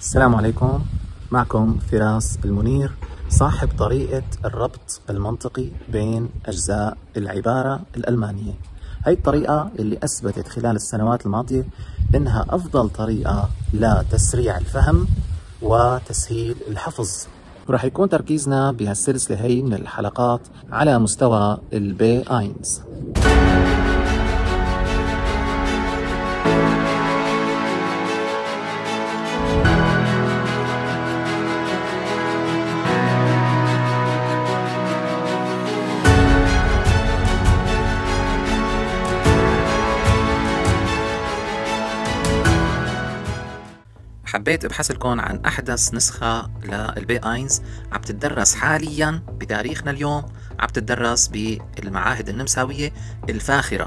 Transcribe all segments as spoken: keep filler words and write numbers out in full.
السلام عليكم، معكم فراس المنير، صاحب طريقة الربط المنطقي بين أجزاء العبارة الألمانية. هاي الطريقة اللي أثبتت خلال السنوات الماضية إنها أفضل طريقة لتسريع الفهم وتسهيل الحفظ. ورح يكون تركيزنا بهالسلسلة هي من الحلقات على مستوى البي آينز. حبيت ابحث لكم عن احدث نسخة للبي آينز عم تتدرس حاليا بتاريخنا اليوم، عم تتدرس بالمعاهد النمساوية الفاخرة.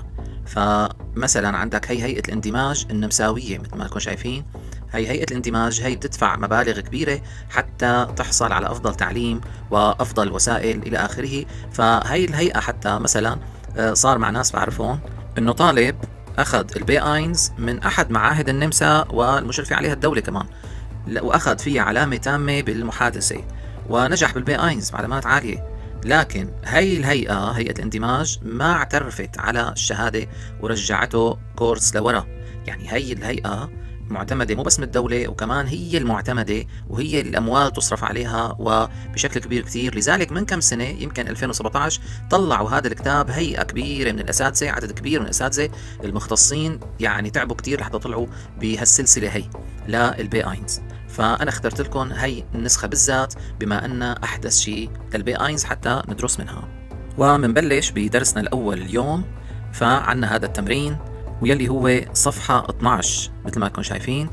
فمثلا عندك هي هيئة الاندماج النمساوية، مثل ما لكم شايفين هي هيئة الاندماج، هي بتدفع مبالغ كبيرة حتى تحصل على افضل تعليم وافضل وسائل الى اخره. فهي الهيئة حتى مثلا صار مع ناس بعرفهم انه طالب أخذ البي آينز من أحد معاهد النمسا والمشرفة عليها الدولة كمان، وأخذ فيها علامة تامة بالمحادثة ونجح بالبي آينز معلومات عالية. لكن هي الهيئة هيئة الاندماج ما اعترفت على الشهادة ورجعته كورس لورا. يعني هي الهيئة معتمدة مو بس من الدولة، وكمان هي المعتمدة وهي الأموال تصرف عليها وبشكل كبير كتير. لذلك من كم سنة يمكن ألفين وسبعة عشر طلعوا هذا الكتاب هيئة كبيرة من الأساتذة، عدد كبير من الأساتذة المختصين، يعني تعبوا كتير لحتى طلعوا بهالسلسلة هي للبي آينز. فأنا اخترت لكم هي النسخة بالذات بما أن أحدث شيء للبي آينز حتى ندرس منها. ومنبلش بدرسنا الأول اليوم. فعنا هذا التمرين ويلي هو صفحة اثنعش مثل ما تكونوا شايفين.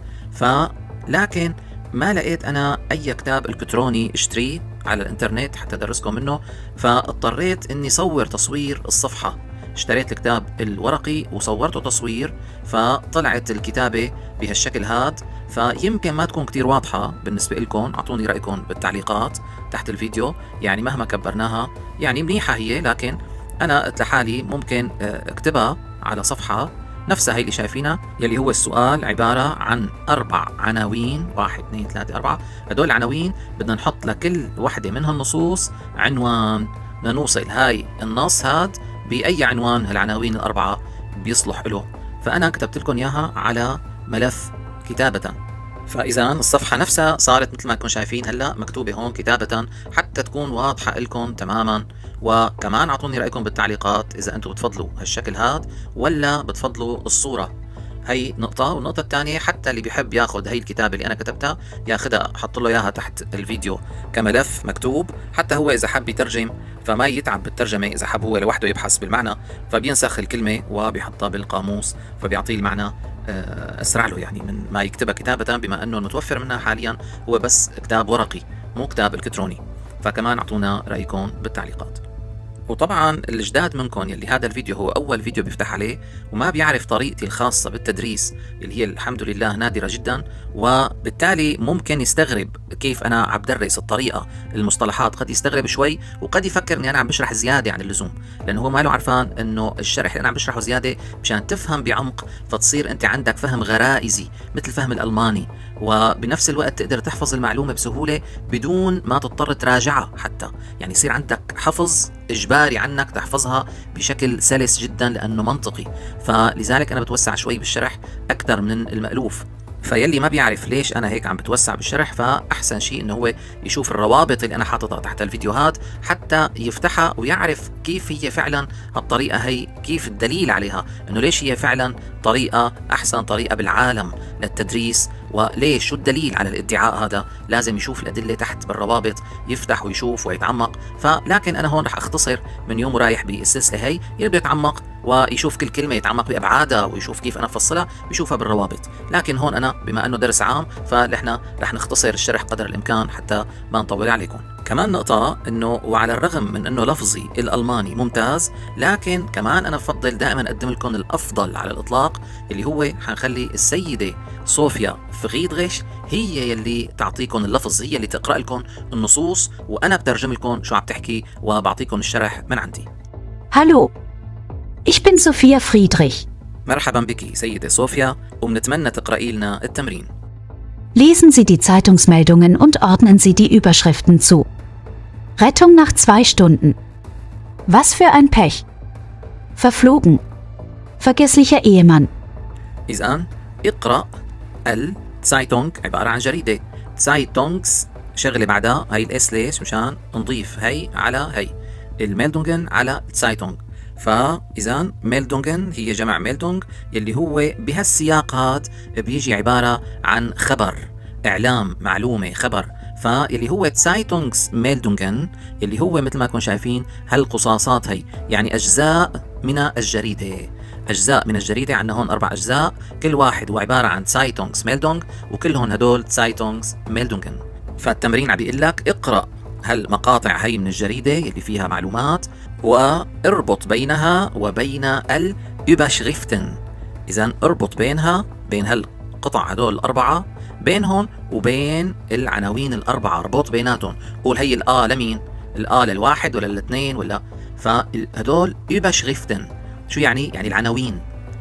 فلكن ما لقيت أنا أي كتاب إلكتروني اشتريه على الإنترنت حتى أدرسكم منه، فاضطريت إني صور تصوير الصفحة. اشتريت الكتاب الورقي وصورته تصوير، فطلعت الكتابة بهالشكل هاد. فيمكن ما تكون كتير واضحة بالنسبة لكم، أعطوني رأيكم بالتعليقات تحت الفيديو. يعني مهما كبرناها يعني منيحة هي، لكن أنا قلت لحالي ممكن اكتبها على صفحة نفسها هي اللي شايفينها، يلي هو السؤال عبارة عن أربع عناوين، واحد اثنين ثلاثة أربعة. هدول العناوين بدنا نحط لكل وحدة من هالنصوص عنوان، بدنا نوصل هاي النص هاد بأي عنوان هالعناوين الأربعة بيصلح له. فأنا كتبت لكم إياها على ملف كتابة. فإذا الصفحة نفسها صارت مثل ما تكونوا شايفين هلا مكتوبة هون كتابة حتى تكون واضحة لكم تماما. وكمان أعطوني رأيكم بالتعليقات إذا أنتم بتفضلوا هالشكل هاد ولا بتفضلوا الصورة. هي نقطة. والنقطة الثانية حتى اللي بيحب ياخذ هي الكتابة اللي أنا كتبتها ياخذها، حط له إياها تحت الفيديو كملف مكتوب، حتى هو إذا حب يترجم فما يتعب بالترجمة. إذا حب هو لوحده يبحث بالمعنى فبينسخ الكلمة وبيحطها بالقاموس فبيعطيه المعنى أسرع له، يعني من ما يكتبها كتابة، بما أنه المتوفر منها حاليا هو بس كتاب ورقي مو كتاب إلكتروني. فكمان أعطونا رأيكم بالتعليقات. وطبعا الجداد منكم يلي هذا الفيديو هو أول فيديو بيفتح عليه وما بيعرف طريقتي الخاصة بالتدريس اللي هي الحمد لله نادرة جدا، وبالتالي ممكن يستغرب كيف أنا عم بدرس الطريقة المصطلحات، قد يستغرب شوي وقد يفكر إني أنا عم بشرح زيادة عن اللزوم، لأنه هو ما له عرفان إنه الشرح اللي أنا عم بشرحه زيادة مشان تفهم بعمق، فتصير أنت عندك فهم غرائزي مثل فهم الألماني، وبنفس الوقت تقدر تحفظ المعلومة بسهولة بدون ما تضطر تراجعها حتى. يعني يصير عندك حفظ إجباري عنك تحفظها بشكل سلس جدا لأنه منطقي. فلذلك أنا بتوسع شوي بالشرح أكثر من المألوف. فيلي ما بيعرف ليش أنا هيك عم بتوسع بالشرح، فأحسن شيء إنه هو يشوف الروابط اللي أنا حاططها تحت الفيديوهات حتى يفتحها ويعرف كيف هي فعلا الطريقة هي، كيف الدليل عليها إنه ليش هي فعلا طريقة أحسن طريقة بالعالم للتدريس، وليش شو الدليل على الادعاء هذا. لازم يشوف الأدلة تحت بالروابط، يفتح ويشوف ويتعمق. فلكن أنا هون رح أختصر من يوم ورايح بالسلسلة هي، اللي بده يتعمق ويشوف كل كلمة يتعمق بأبعادها ويشوف كيف أنا أفصلها بيشوفها بالروابط. لكن هون أنا بما أنه درس عام فنحن رح نختصر الشرح قدر الإمكان حتى ما نطول عليكم. كمان نقطة إنه وعلى الرغم من إنه لفظي الألماني ممتاز، لكن كمان أنا بفضل دائما أقدم لكم الأفضل على الإطلاق، اللي هو حنخلي السيدة صوفيا فريدريش هي يلي تعطيكم اللفظ، هي اللي تقرأ لكم النصوص وأنا بترجم لكم شو عم تحكي وبعطيكم الشرح من عندي. Hallo, ich bin Sophia Friedrich. مرحبا بك سيدة صوفيا، وبنتمنى تقرأي لنا التمرين. Lesen Sie die Zeitungsmeldungen und ordnen Sie die Überschriften zu. Rettung nach zwei Stunden. Was für ein Pech. Verflogen. Vergesslicher Ehemann. إذن اقرأ الزايتونغ عبارة عن جريدة. زايتونغز شغلة بعدها هاي الاس ليش؟ مشان نضيف هي على هي. الميلدونغن على زايتونغ. فإذا ميلدونغن هي جمع ميلدونغ يلي هو بهالسياق هاد بيجي عبارة عن خبر، إعلام، معلومة، خبر. فاللي هو زايتونغز ميلدونغن اللي هو مثل ما كنتم شايفين هالقصاصات هي، يعني أجزاء من الجريدة. أجزاء من الجريدة، عندنا هون أربع أجزاء، كل واحد هو عبارة عن زايتونغز ميلدونغ، وكلهم هدول زايتونغز ميلدونغن. فالتمرين عم بيقول لك اقرأ هالمقاطع هي من الجريدة اللي فيها معلومات واربط بينها وبين الأوبشغريفتن. إذا اربط بينها بين هالقطع هدول الأربعة، بينهم وبين العناوين الأربعة، اربط بيناتهم. قول هي الآ لمين؟ الآ للواحد ولا للاثنين ولا؟ فهدول أوبشغريفتن شو يعني؟ يعني العناوين.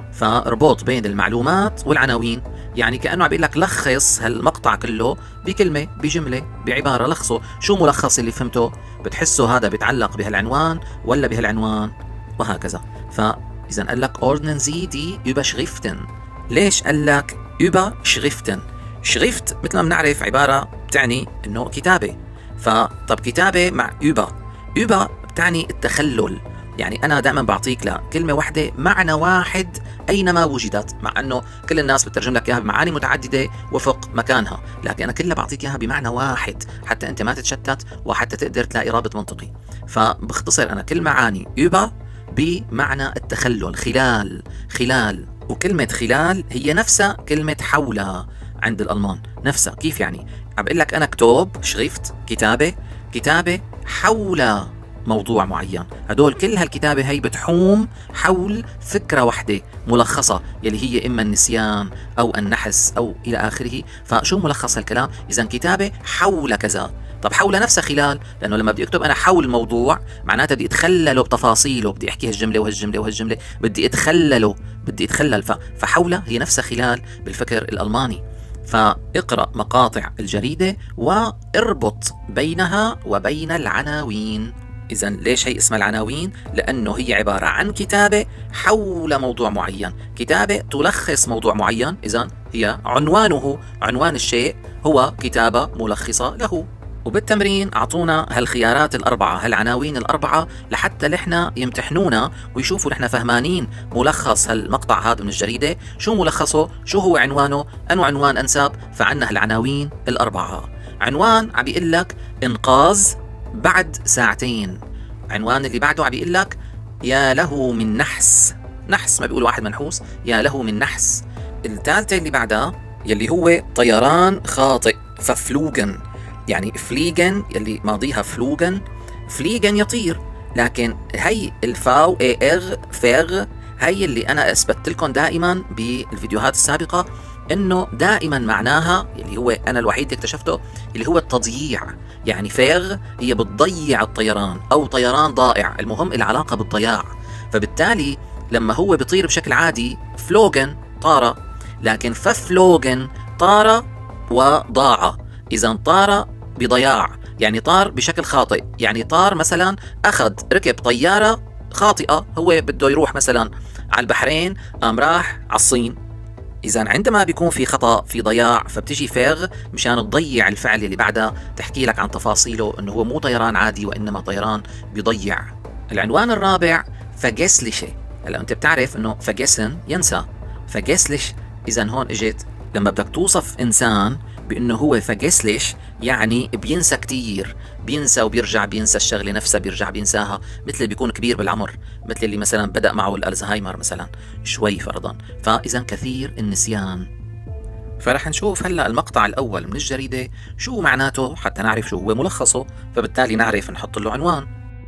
فاربط بين المعلومات والعناوين، يعني كأنه عم بيقول لك لخص هالمقطع كله بكلمة، بجملة، بعبارة، لخصه. شو ملخص اللي فهمته؟ بتحسه هذا بيتعلق بهالعنوان ولا بهالعنوان، وهكذا. فإذا قال لك ordnen Sie die Überschriften. ليش قال لك Überschriften؟ شريفت مثل ما بنعرف عبارة بتعني انه كتابة. فطب كتابة مع über. über بتعني التخلل، يعني أنا دائما بعطيك لكلمة واحدة معنى واحد أينما وجدت، مع أنه كل الناس بترجم لك إياها بمعاني متعددة وفق مكانها، لكن أنا كلها بعطيك إياها بمعنى واحد حتى أنت ما تتشتت وحتى تقدر تلاقي رابط منطقي. فبختصر أنا كل معاني über بمعنى التخلل، خلال، خلال. وكلمة خلال هي نفسها كلمة حول عند الألمان، نفسها. كيف يعني؟ عم بقول لك أنا كتب، شريفت، كتابة، كتابة حول موضوع معين. هدول كل هالكتابة هي بتحوم حول فكرة واحدة ملخصة، يلي هي إما النسيان أو النحس أو إلى آخره. فشو ملخص هالكلام؟ إذا كتابة حول كذا. طب حول نفسها خلال، لأنه لما بدي أكتب أنا حول موضوع معناتها بدي أتخلله بتفاصيله، بدي أحكي هالجملة وهالجملة وهالجملة، بدي أتخلله، بدي أتخلل. فحول هي نفسها خلال بالفكر الألماني. فاقرأ مقاطع الجريدة واربط بينها وبين العناوين. إذا ليش هي اسمها العناوين؟ لأنه هي عبارة عن كتابة حول موضوع معين، كتابة تلخص موضوع معين. إذا هي عنوانه، عنوان الشيء هو كتابة ملخصة له. وبالتمرين أعطونا هالخيارات الأربعة، هالعناوين الأربعة، لحتى نحن يمتحنونا ويشوفوا نحن فهمانين ملخص هالمقطع هذا من الجريدة، شو ملخصه، شو هو عنوانه، أنو عنوان أنسب. فعنا هالعناوين الأربعة. عنوان عم بيقول لك إنقاذ بعد ساعتين. عنوان اللي بعده عم بيقول لك يا له من نحس، نحس ما بيقول واحد منحوس، يا له من نحس. الثالثة اللي بعدها يلي هو طيران خاطئ، ففلوجن، يعني فليجن يلي ماضيها فلوجن، فليجن يطير. لكن هي الفاو اي اغ فيغ هي اللي انا اثبتت لكم دائما بالفيديوهات السابقة انه دائما معناها اللي هو انا الوحيد اللي اكتشفته اللي هو التضييع. يعني فيغ هي بتضيع الطيران او طيران ضائع، المهم العلاقة بالضياع. فبالتالي لما هو بيطير بشكل عادي فلوجن طار، لكن ففلوجن طار وضاع. اذا طار بضياع يعني طار بشكل خاطئ، يعني طار مثلا اخذ ركب طيارة خاطئة، هو بده يروح مثلا على البحرين قام راح على الصين. إذا عندما بيكون في خطأ، في ضياع، فبتجي فيغ مشان تضيع الفعل اللي بعدها، تحكي لك عن تفاصيله انه هو مو طيران عادي وانما طيران بيضيع. العنوان الرابع فجسلشه. هلا انت بتعرف انه فجسن ينسى، فجسلش. اذا هون اجت لما بدك توصف انسان بانه هو فجسلش يعني بينسى كتير، بينسى وبيرجع بينسى الشغله نفسها، بيرجع بينساها، مثل اللي بيكون كبير بالعمر، مثل اللي مثلا بدأ معه الألزهايمر مثلا شوي فرضا. فإذا كثير النسيان. فرح نشوف هلا المقطع الأول من الجريدة شو معناته حتى نعرف شو هو ملخصه، فبالتالي نعرف نحط له عنوان.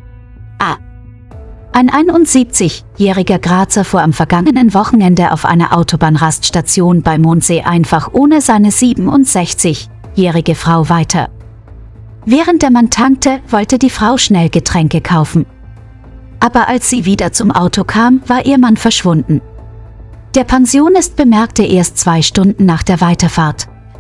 A. Ein einundsiebzigjähriger Grazer fuhr am vergangenen Wochenende auf einer Autobahnraststation bei Mondsee einfach ohne seine siebenundsechzigjährige Frau weiter. Während der Mann tankte, wollte die Frau schnell Getränke kaufen. Aber als sie wieder zum Auto kam, war ihr Mann verschwunden. Der Pensionist bemerkte erst zwei Stunden nach der Weiterfahrt,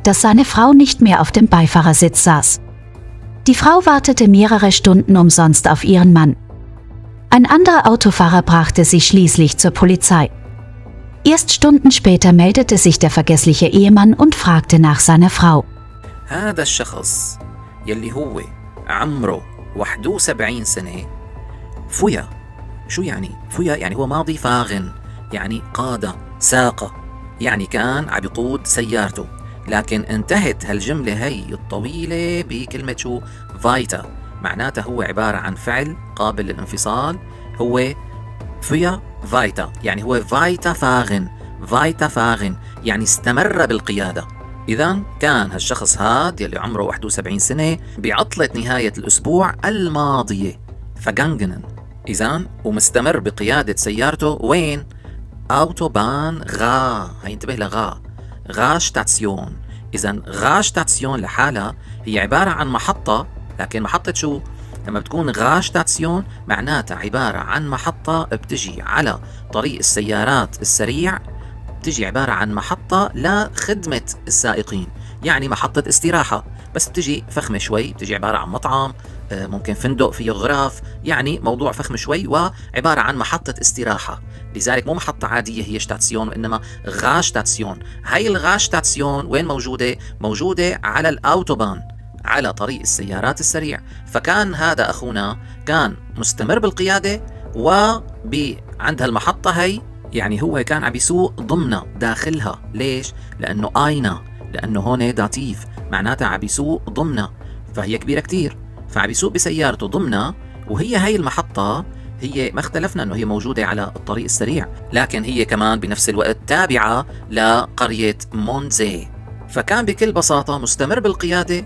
dass seine Frau nicht mehr auf dem Beifahrersitz saß. Die Frau wartete mehrere Stunden umsonst auf ihren Mann. Ein anderer Autofahrer brachte sie schließlich zur Polizei. Erst Stunden später meldete sich der vergessliche Ehemann und fragte nach seiner Frau. هذا الشخص يلي هو عمره واحد وسبعين سنة فيا. شو يعني؟ فيا يعني هو ماضي فاغن، يعني قادة ساقة، يعني كان عم يقود سيارته. لكن انتهت هالجملة هي الطويلة بكلمة شو؟ فايتا، معناتها هو عبارة عن فعل قابل للانفصال، هو فيا فايتا، يعني هو فايتا فاغن، فايتا فاغن يعني استمر بالقيادة. إذا كان هالشخص هاد يلي عمره واحد وسبعين سنة بعطلة نهاية الأسبوع الماضية فغانغنن، إذا ومستمر بقيادة سيارته وين؟ أوتوبان غا، هي انتبه لغا، غا شتاتسيون. إذا غا شتاتسيون لحالها هي عبارة عن محطة، لكن محطة شو؟ لما بتكون غا شتاتسيون معناتها عبارة عن محطة بتجي على طريق السيارات السريع، بتجي عبارة عن محطة لخدمة السائقين، يعني محطة استراحة، بس بتجي فخمة شوي، بتجي عبارة عن مطعم، ممكن فندق فيه غراف، يعني موضوع فخم شوي وعبارة عن محطة استراحة. لذلك مو محطة عادية هي شتاتسيون، وإنما غا شتاتسيون. هاي الغا شتاتسيون وين موجودة؟ موجودة على الأوتوبان، على طريق السيارات السريع. فكان هذا أخونا كان مستمر بالقيادة وعند هالمحطة هي، يعني هو كان عم يسوق ضمنها داخلها. ليش؟ لأنه آينا، لأنه هون داتيف معناتها عم يسوق ضمنها، فهي كبيرة كتير، فعم يسوق بسيارته ضمنها. وهي هاي المحطة هي ما اختلفنا انه هي موجودة على الطريق السريع، لكن هي كمان بنفس الوقت تابعة لقرية مونزي. فكان بكل بساطة مستمر بالقيادة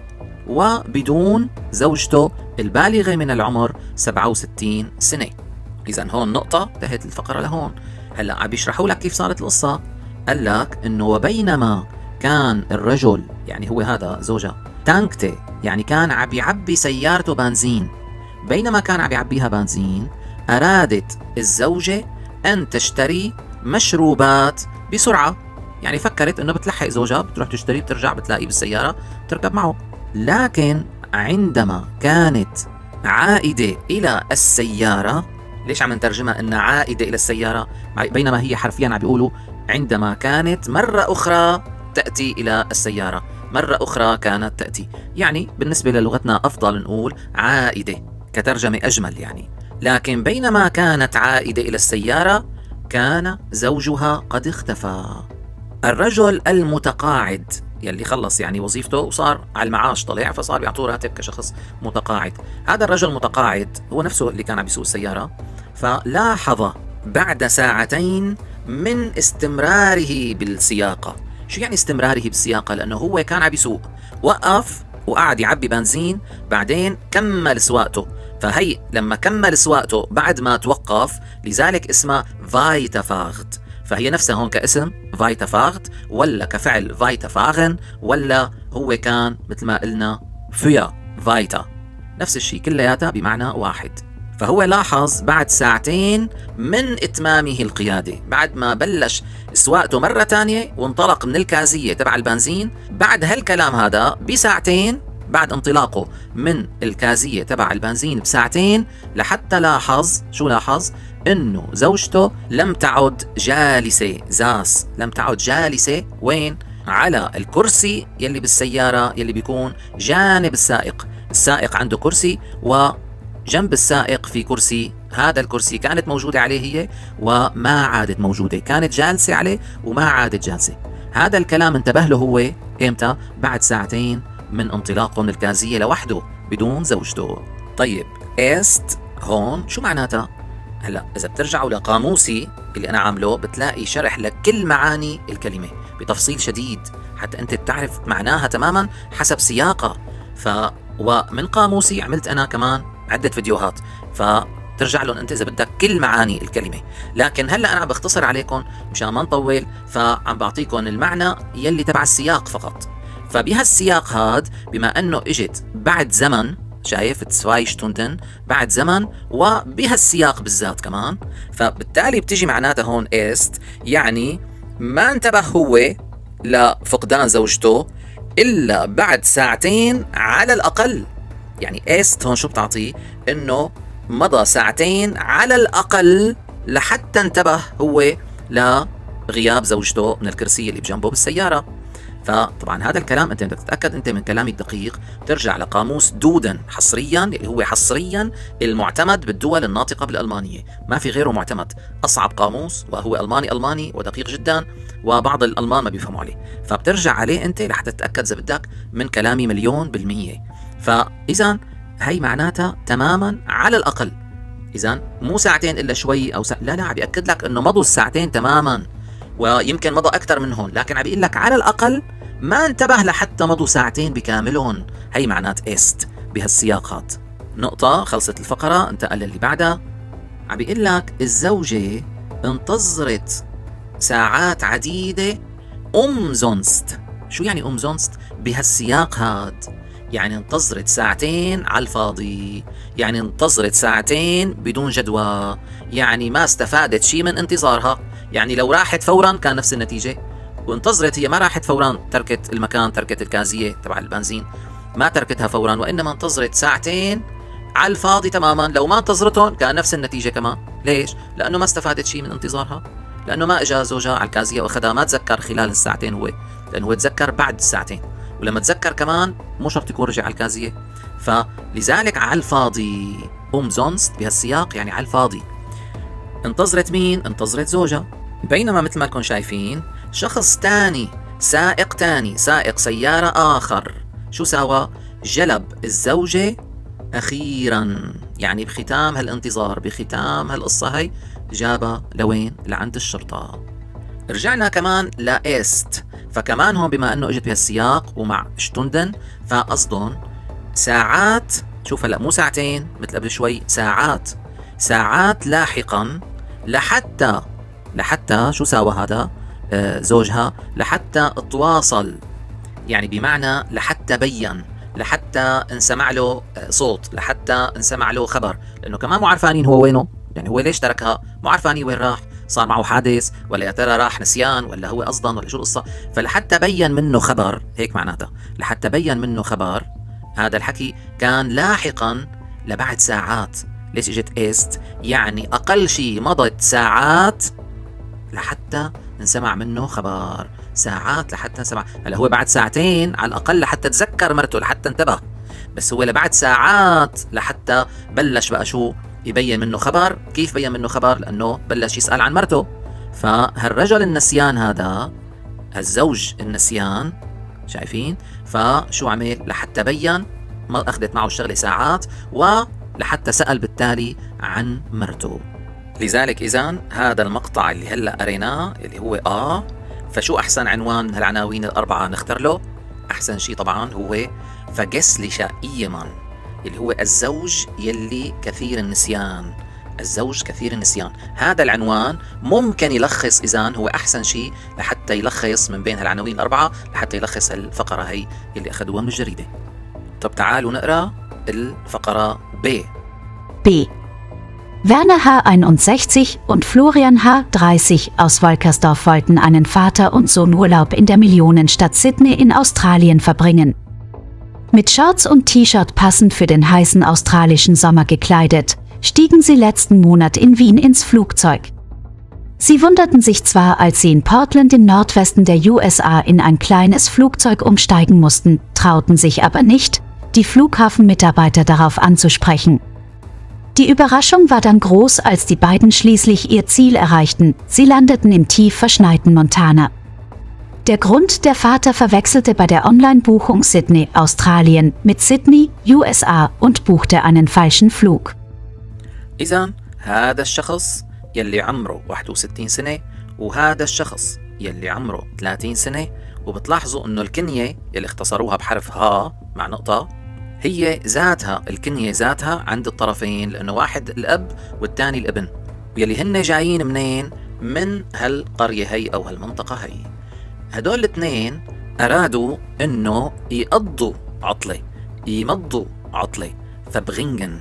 وبدون زوجته البالغة من العمر سبعة وستين سنة. إذا هون نقطة، انتهت الفقرة لهون. هلا عم بيشرحوا لك كيف صارت القصة. قال لك انه وبينما كان الرجل، يعني هو هذا زوجها، تانكتي يعني كان عم يعبي سيارته بنزين، بينما كان عم يعبيها بنزين أرادت الزوجة أن تشتري مشروبات بسرعة. يعني فكرت أنه بتلحق زوجها، بتروح تشتري، بترجع بتلاقيه بالسيارة تركب معه. لكن عندما كانت عائدة إلى السيارة، ليش عم نترجمها أنها عائدة إلى السيارة؟ بينما هي حرفيا عم بيقولوا عندما كانت مرة أخرى تأتي إلى السيارة، مرة أخرى كانت تأتي، يعني بالنسبة للغتنا أفضل نقول عائدة كترجمة أجمل يعني. لكن بينما كانت عائدة إلى السيارة كان زوجها قد اختفى. الرجل المتقاعد يلي خلص يعني وظيفته وصار على المعاش طلع، فصار بيعطوه راتب كشخص متقاعد. هذا الرجل المتقاعد هو نفسه اللي كان عم يسوق السيارة، فلاحظ بعد ساعتين من استمراره بالسياقة. شو يعني استمراره بالسياقة؟ لأنه هو كان عم يسوق، وقف وقعد يعبي بنزين، بعدين كمل سواقته. فهي لما كمل سواقته بعد ما توقف، لذلك اسمها فايتافاغت. فهي نفسها هون كاسم فايتافاغت، ولا كفعل فايتافاغن، ولا هو كان مثل ما قلنا فيا فايتا، نفس الشيء كلياتها بمعنى واحد. فهو لاحظ بعد ساعتين من إتمامه القيادة، بعد ما بلش سواقته مرة تانية وانطلق من الكازية تبع البنزين، بعد هالكلام هذا بساعتين، بعد انطلاقه من الكازية تبع البنزين بساعتين، لحتى لاحظ، شو لاحظ؟ انه زوجته لم تعد جالسة، زاس لم تعد جالسة وين؟ على الكرسي يلي بالسيارة يلي بيكون جانب السائق. السائق عنده كرسي وجنب السائق في كرسي، هذا الكرسي كانت موجودة عليه هي وما عادت موجودة، كانت جالسة عليه وما عادت جالسة. هذا الكلام انتبه له هو امتى؟ بعد ساعتين من انطلاقه من الكازية لوحده بدون زوجته. طيب است هون شو معناتها؟ هلا اذا بترجعوا لقاموسي اللي انا عامله بتلاقي شرح لكل معاني الكلمة بتفصيل شديد حتى انت تعرف معناها تماما حسب سياقها. ف ومن قاموسي عملت انا كمان عدة فيديوهات، فترجع لهم انت اذا بدك كل معاني الكلمة. لكن هلا انا بختصر عليكم مشان ما نطول، فعم بعطيكم المعنى يلي تبع السياق فقط. فبهالسياق هاد بما انه اجت بعد زمن، شايف تسواي شتوندن بعد زمن، وبهالسياق بالذات كمان، فبالتالي بتجي معناتها هون است، يعني ما انتبه هو لفقدان زوجته، إلا بعد ساعتين على الأقل. يعني إيست هون شو بتعطيه؟ إنه مضى ساعتين على الأقل لحتى انتبه هو لغياب زوجته من الكرسي اللي بجنبه بالسيارة. فطبعا هذا الكلام انت بدك تتاكد انت من كلامي الدقيق، ترجع لقاموس دودن حصريا اللي هو حصريا المعتمد بالدول الناطقه بالالمانيه، ما في غيره معتمد، اصعب قاموس وهو الماني الماني ودقيق جدا وبعض الالمان ما بيفهموا عليه، فبترجع عليه انت لحتى تتاكد اذا بدك من كلامي مليون بالمية. فاذا هي معناتها تماما على الاقل، اذا مو ساعتين الا شوي او سا... لا لا عم بياكد لك انه مضوا الساعتين تماما، ويمكن مضى اكثر من هون، لكن عم بيقول لك على الاقل ما انتبه لحتى مضوا ساعتين بكاملهم. هي معنات إيست بهالسياقات. نقطة، خلصت الفقرة، انتقل اللي بعدها. عم بيقول لك الزوجة انتظرت ساعات عديدة أمزونست. شو يعني أمزونست بهالسياق هاد؟ يعني انتظرت ساعتين على الفاضي، يعني انتظرت ساعتين بدون جدوى، يعني ما استفادت شيء من انتظارها. يعني لو راحت فورا كان نفس النتيجة، وانتظرت هي ما راحت فورا، تركت المكان، تركت الكازية تبع البنزين، ما تركتها فورا، وإنما انتظرت ساعتين على الفاضي تماما. لو ما انتظرتهم كان نفس النتيجة كمان. ليش؟ لأنه ما استفادت شيء من انتظارها، لأنه ما إجا زوجها على الكازية وأخذها، ما تذكر خلال الساعتين هو، لأنه هو تذكر بعد الساعتين، ولما تذكر كمان مو شرط يكون رجع على الكازية. فلذلك على الفاضي أمزونست بهالسياق يعني على الفاضي. انتظرت مين؟ انتظرت زوجها. بينما مثل ما كنتم شايفين شخص تاني، سائق تاني، سائق سيارة آخر، شو ساوى؟ جلب الزوجة أخيرا، يعني بختام هالانتظار، بختام هالقصة هي جابها لوين؟ لعند الشرطة. رجعنا كمان لإيست، فكمان هون بما أنه إجت بهالسياق ومع شتوندن فقصدهم ساعات، شوف هلا مو ساعتين مثل قبل شوي، ساعات ساعات لاحقا، لحتى لحتى شو ساوى هذا آه زوجها؟ لحتى تواصل، يعني بمعنى لحتى بين، لحتى انسمع له صوت، لحتى انسمع له خبر، لأنه كمان مو عارفانين هو وينه، يعني هو ليش تركها؟ مو عارفانين وين راح، صار معه حادث ولا يا ترى راح نسيان ولا هو قصدا ولا شو القصة. فلحتى بين منه خبر، هيك معناتها لحتى بين منه خبر. هذا الحكي كان لاحقا لبعد ساعات. ليش اجت إيست؟ يعني أقل شيء مضت ساعات لحتى انسمع منه خبر، ساعات لحتى انسمع. هلا هو بعد ساعتين على الأقل لحتى تذكر مرته، لحتى انتبه، بس هو لبعد ساعات لحتى بلش بقى شو يبين منه خبر. كيف بين منه خبر؟ لأنه بلش يسأل عن مرته. فهالرجل النسيان هذا، هالزوج النسيان، شايفين؟ فشو عمل؟ لحتى بين، ما أخذت معه الشغلة ساعات، ولحتى سأل بالتالي عن مرته. لذلك إذن هذا المقطع اللي هلأ قريناه اللي هو آه فشو أحسن عنوان من هالعناوين الأربعة نختار له؟ أحسن شيء طبعا هو فجسلش إيمان، اللي هو الزوج يلي كثير النسيان، الزوج كثير النسيان. هذا العنوان ممكن يلخص، إذن هو أحسن شيء لحتى يلخص من بين هالعناوين الأربعة، لحتى يلخص الفقرة هي اللي أخذوها من الجريدة. طب تعالوا نقرأ الفقرة ب. B. Werner H. einundsechzig und Florian H. dreißig aus Wolkersdorf wollten einen Vater- und Sohnurlaub in der Millionenstadt Sydney in Australien verbringen. Mit Shorts und T-Shirt passend für den heißen australischen Sommer gekleidet, stiegen sie letzten Monat in Wien ins Flugzeug. Sie wunderten sich zwar, als sie in Portland im Nordwesten der U S A in ein kleines Flugzeug umsteigen mussten, trauten sich aber nicht, die Flughafenmitarbeiter darauf anzusprechen. Die Überraschung war dann groß, als die beiden schließlich ihr Ziel erreichten. Sie landeten im tief verschneiten Montana. Der Grund: der Vater verwechselte bei der Online-Buchung Sydney, Australien mit Sydney, U S A und buchte einen falschen Flug. إذن هذا الشخص يلي عمره واحد وستين سنة وهذا الشخص يلي عمره ثلاثين سنة، وبتلاحظوا انه الكنية يلي اختصروها بحرف ها مع نقطة هي ذاتها، الكنية ذاتها عند الطرفين، لأنه واحد الأب والثاني الابن، ويلي هن جايين منين؟ من هالقرية هي أو هالمنطقة هي. هدول الاثنين أرادوا إنه يقضوا عطلة، يمضوا عطلة، فبغنجن،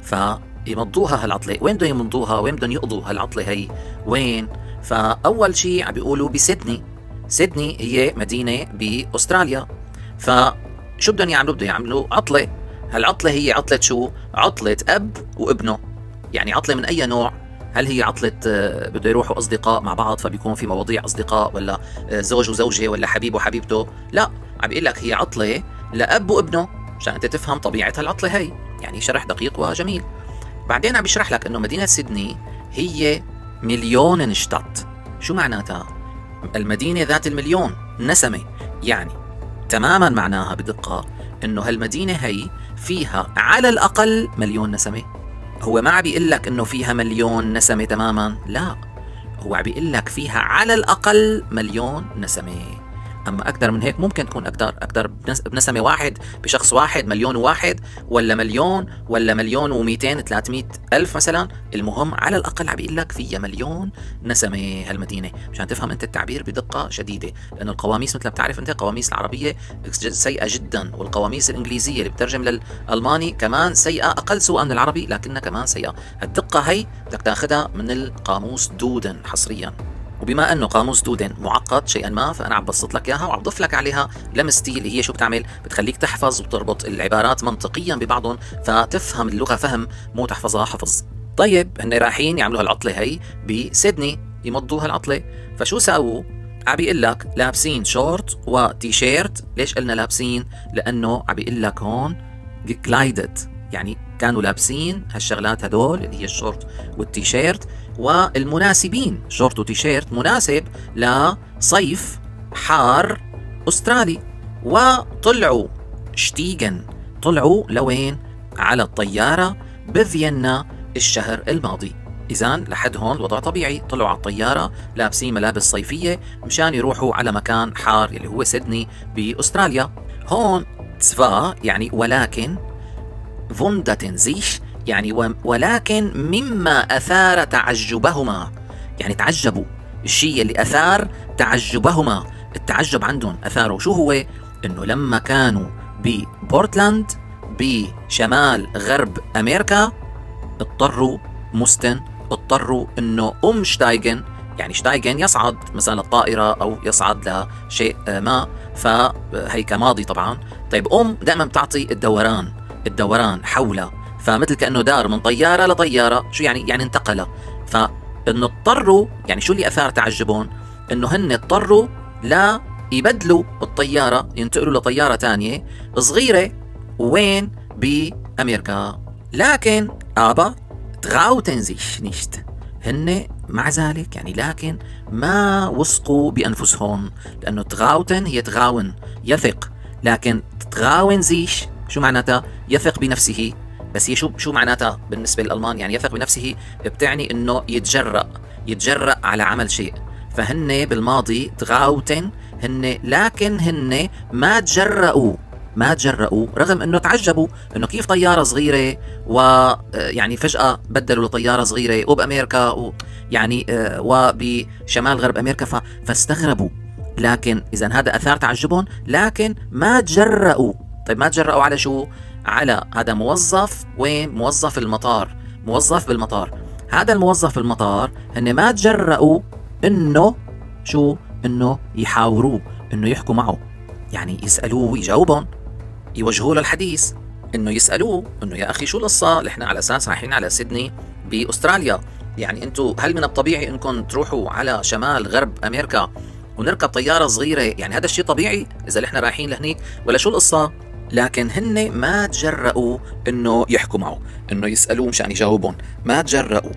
فيمضوها هالعطلة. وين بدهم يمضوها؟ وين بدهم يقضوا هالعطلة هي؟ وين؟ فأول شيء عم بيقولوا بسيدني. سيدني هي مدينة بأستراليا، فشو بدهم يعملوا؟ بدهم يعملوا عطلة. هالعطلة هي عطلة شو؟ عطلة أب وابنه. يعني عطلة من أي نوع؟ هل هي عطلة بده يروحوا أصدقاء مع بعض فبيكون في مواضيع أصدقاء، ولا زوج وزوجة، ولا حبيب وحبيبته؟ لا، عم بيقول لك هي عطلة لأب وابنه عشان أنت تفهم طبيعة هالعطلة هي. يعني شرح دقيق وجميل. بعدين عم بيشرح لك إنه مدينة سيدني هي مليون نشطت. شو معناتها؟ المدينة ذات المليون نسمة. يعني تماما معناها بدقة إنه هالمدينة هي فيها على الأقل مليون نسمة. هو ما عم بيقول لك إنه فيها مليون نسمة تماما، لا، هو عم بيقول لك فيها على الأقل مليون نسمة. أما أكثر من هيك ممكن تكون أكثر أكثر بنسمة واحد، بشخص واحد، مليون وواحد، ولا مليون، ولا مليون ومئتين ثلاثمئة ألف مثلا. المهم على الأقل عم بيقول لك فيها مليون نسمة هالمدينة، مشان تفهم أنت التعبير بدقة شديدة. لأنه القواميس مثل ما بتعرف أنت، القواميس العربية سيئة جدا، والقواميس الإنجليزية اللي بترجم للألماني كمان سيئة، أقل سوءا من العربي لكنها كمان سيئة. الدقة هي بدك تاخذها من القاموس دودن حصريا. وبما انه قاموس دودن معقد شيئا ما، فانا عم بسط لك اياها وعم ضيف لك عليها لمستي اللي هي شو بتعمل؟ بتخليك تحفظ وتربط العبارات منطقيا ببعضهم، فتفهم اللغه فهم مو تحفظها حفظ. طيب هن رايحين يعملوا هالعطله هي بسيدني، يمضوا هالعطله. فشو ساووا؟ عم بيقول لك لابسين شورت وتي شيرت. ليش قلنا لابسين؟ لانه عم بيقول لك هون جلايدت، يعني كانوا لابسين هالشغلات هدول اللي هي الشورت والتي شيرت، والمناسبين شورت وتي شيرت مناسب لصيف حار أسترالي. وطلعوا شتيغن، طلعوا لوين؟ على الطيارة بفيينا الشهر الماضي. إذن لحد هون الوضع طبيعي، طلعوا على الطيارة لابسين ملابس صيفية مشان يروحوا على مكان حار اللي هو سيدني بأستراليا. هون تسفا يعني ولكن، فوندتن زيش يعني ولكن مما أثار تعجبهما، يعني تعجبوا الشيء اللي أثار تعجبهما. التعجب عندهم أثاره شو هو؟ إنه لما كانوا ببورتلاند بشمال غرب أمريكا اضطروا مستن اضطروا إنه أم شتايغن، يعني شتايغن يصعد مثلا الطائرة أو يصعد لشيء ما، فهي كماضي طبعا. طيب أم دائما بتعطي الدوران، الدوران حوله، فمثل كأنه دار من طيارة لطيارة. شو يعني؟ يعني انتقل. فإنه اضطروا، يعني شو اللي أثار تعجبهم؟ إنه هن اضطروا لا يبدلوا الطيارة، ينتقلوا لطيارة تانية صغيرة. وين؟ بأمريكا. لكن آبا trauten sich nicht، هن مع ذلك يعني لكن ما وثقوا بأنفسهم، لأنه trauten هي تغاون يثق، لكن trauen sich شو معناتها؟ يثق بنفسه. بس هي شو شو معناتها بالنسبة للألمان؟ يعني يثق بنفسه بتعني إنه يتجرأ، يتجرأ على عمل شيء. فهن بالماضي تغاوتن هن، لكن هن ما تجرأوا، ما تجرأوا رغم إنه تعجبوا إنه كيف طيارة صغيرة ويعني فجأة بدلوا لطيارة صغيرة وبأمريكا ويعني وبشمال غرب أمريكا، فاستغربوا. لكن إذا هذا أثار تعجبهم، لكن ما تجرأوا. طيب ما تجرأوا على شو؟ على هذا موظف، وين؟ موظف المطار، موظف بالمطار. هذا الموظف المطار هن ما تجرأوا انه شو؟ انه يحاوروه، انه يحكوا معه، يعني يسألوه ويجاوبهم، يوجهوا له الحديث، انه يسألوه انه يا اخي شو القصة؟ احنا على اساس رايحين على سيدني باستراليا، يعني انتم هل من الطبيعي انكم تروحوا على شمال غرب امريكا ونركب طيارة صغيرة؟ يعني هذا الشيء طبيعي اذا احنا رايحين لهنيك ولا شو القصة؟ لكن هن ما تجرأوا انه يحكوا معه، انه يسألوه مشان يجاوبهم، ما تجرأوا.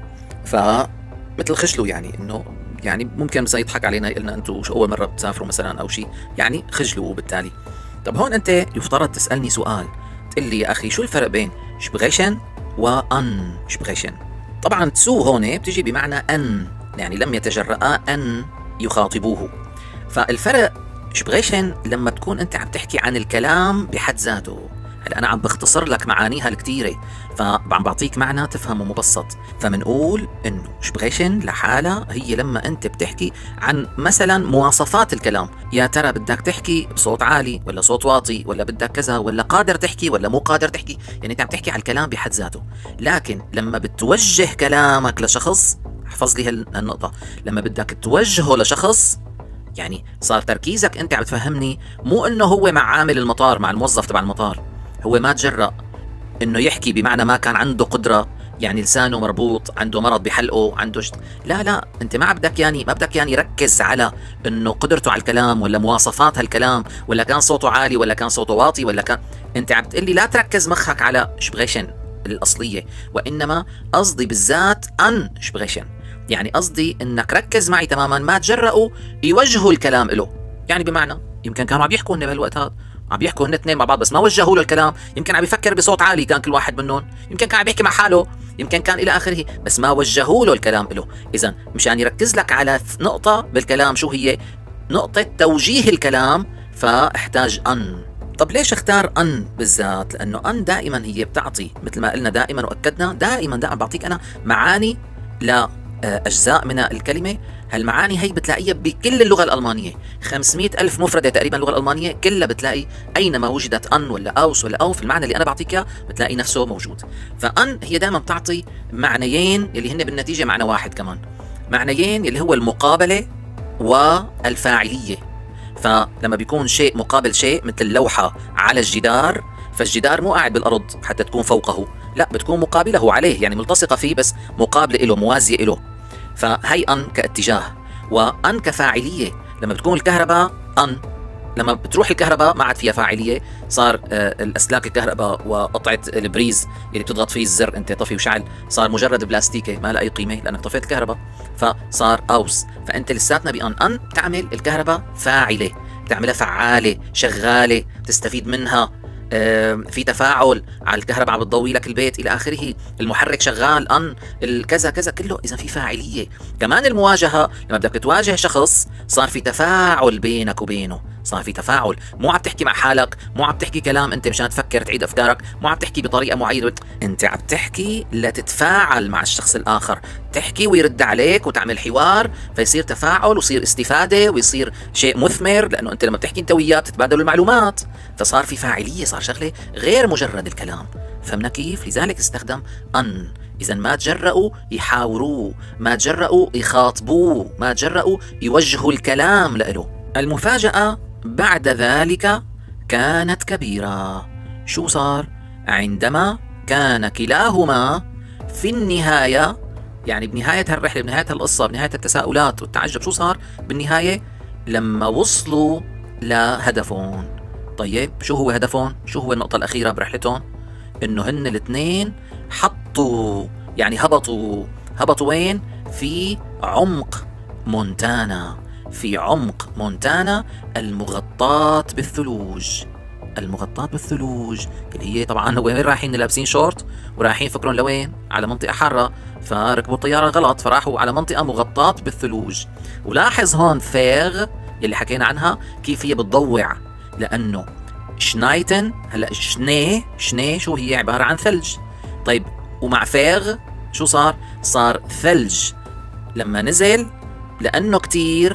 فمثل خجلوا، يعني انه يعني ممكن مثلا يضحك علينا يقولنا انتم شو اول مرة بتسافروا مثلا او شيء، يعني خجلوا بالتالي. طب هون انت يفترض تسألني سؤال، تقول لي يا اخي شو الفرق بين شبغيشن وان شبغيشن؟ طبعا تسو هون بتجي بمعنى ان، يعني لم يتجرأ ان يخاطبوه. فالفرق شبغيشن لما تكون انت عم تحكي عن الكلام بحد ذاته. هلا انا عم بختصر لك معانيها الكثيره، فعم بعطيك معنى تفهمه مبسط. فمنقول انه شبغيشن لحالها هي لما انت بتحكي عن مثلا مواصفات الكلام، يا ترى بدك تحكي بصوت عالي ولا صوت واطي، ولا بدك كذا، ولا قادر تحكي ولا مو قادر تحكي، يعني انت عم تحكي عن الكلام بحد ذاته. لكن لما بتوجه كلامك لشخص، احفظ لي هالنقطه، لما بدك توجهه لشخص يعني صار تركيزك انت عم تفهمني مو انه هو مع عامل المطار، مع الموظف تبع المطار، هو ما تجرأ انه يحكي، بمعنى ما كان عنده قدرة، يعني لسانه مربوط، عنده مرض بحلقه، عنده شت... لا لا، انت ما بدك يعني ما بدك يعني يركز على انه قدرته على الكلام ولا مواصفات هالكلام ولا كان صوته عالي ولا كان صوته واطي ولا كان، انت عم تقول لي لا تركز مخك على شبغيشن الاصلية، وانما قصدي بالذات ان شبغيشن، يعني قصدي انك ركز معي تماما، ما تجرأوا يوجهوا الكلام له. يعني بمعنى يمكن كانوا عم يحكوا هن بهالوقت هذا، عم بيحكوا هن اثنين مع بعض بس ما وجهوا له الكلام، يمكن عم يفكر بصوت عالي كان كل واحد منهم، يمكن كان عم يحكي مع حاله، يمكن كان الى اخره، بس ما وجهوا له الكلام له. اذا مشان يركز لك على نقطة بالكلام، شو هي؟ نقطة توجيه الكلام، فاحتاج ان. طب ليش اختار ان بالذات؟ لانه ان دائما هي بتعطي، مثل ما قلنا دائما واكدنا، دائما دائما بعطيك انا معاني لأجزاء من الكلمة. هالمعاني هي بتلاقيها بكل اللغة الألمانية، خمسمئة ألف مفردة تقريبا اللغة الألمانية كلها بتلاقي أينما وجدت أن ولا أوس ولا أو في المعنى اللي أنا بعطيك إياه بتلاقي نفسه موجود. فأن هي دائما بتعطي معنيين اللي هن بالنتيجة معنى واحد كمان، معنيين اللي هو المقابلة والفاعلية. فلما بيكون شيء مقابل شيء مثل اللوحة على الجدار، فالجدار مو قاعد بالأرض حتى تكون فوقه، لا بتكون مقابله عليه، يعني ملتصقة فيه بس مقابلة له، موازية له. فهي أن كاتجاه، وأن كفاعلية. لما بتكون الكهرباء أن، لما بتروح الكهرباء ما عاد فيها فاعلية، صار آه الأسلاك الكهرباء وقطعة البريز اللي بتضغط فيه الزر أنت طفي وشعل، صار مجرد بلاستيكي ما له أي قيمة لأنك طفيت الكهرباء، فصار أوس. فأنت لساتنا بأن. أن تعمل الكهرباء فاعلة، بتعملها فعالة شغالة، تستفيد منها، في تفاعل على الكهرباء، عم بتضوي لك البيت الى اخره، المحرك شغال، ان الكذا كذا كله، اذا في فاعليه. كمان المواجهه، لما بدك تواجه شخص صار في تفاعل بينك وبينه، صار في تفاعل، مو عم تحكي مع حالك، مو عم تحكي كلام انت مشان تفكر تعيد افكارك، مو عم تحكي بطريقه معينه، انت عم تحكي لتتفاعل مع الشخص الاخر، تحكي ويرد عليك وتعمل حوار، فيصير تفاعل ويصير استفاده ويصير شيء مثمر، لانه انت لما بتحكي انت وياه بتتبادلوا المعلومات، فصار في فاعليه، صار شغله غير مجرد الكلام. فهمنا كيف؟ لذلك استخدم ان. إذا ما تجرؤوا يحاوروه، ما تجرؤوا يخاطبوه، ما تجرؤوا يوجهوا الكلام له. المفاجأة بعد ذلك كانت كبيرة. شو صار؟ عندما كان كلاهما في النهاية، يعني بنهاية هالرحلة، بنهاية هالقصة، بنهاية التساؤلات والتعجب، شو صار بالنهاية؟ لما وصلوا لهدفهم. طيب شو هو هدفهم؟ شو هو النقطة الأخيرة برحلتهم؟ إنه هن الاثنين حطوا، يعني هبطوا. هبطوا وين؟ في عمق مونتانا، في عمق مونتانا المغطاة بالثلوج. المغطاة بالثلوج اللي هي طبعا وين رايحين؟ لابسين شورت ورايحين فكرون لوين؟ على منطقة حارة، فركبوا الطيارة غلط، فراحوا على منطقة مغطاة بالثلوج. ولاحظ هون فيغ اللي حكينا عنها كيف هي بتضوع، لأنه شنايتن، هلا شني شني شو هي؟ عبارة عن ثلج. طيب ومع فيغ شو صار؟ صار ثلج لما نزل لأنه كتير،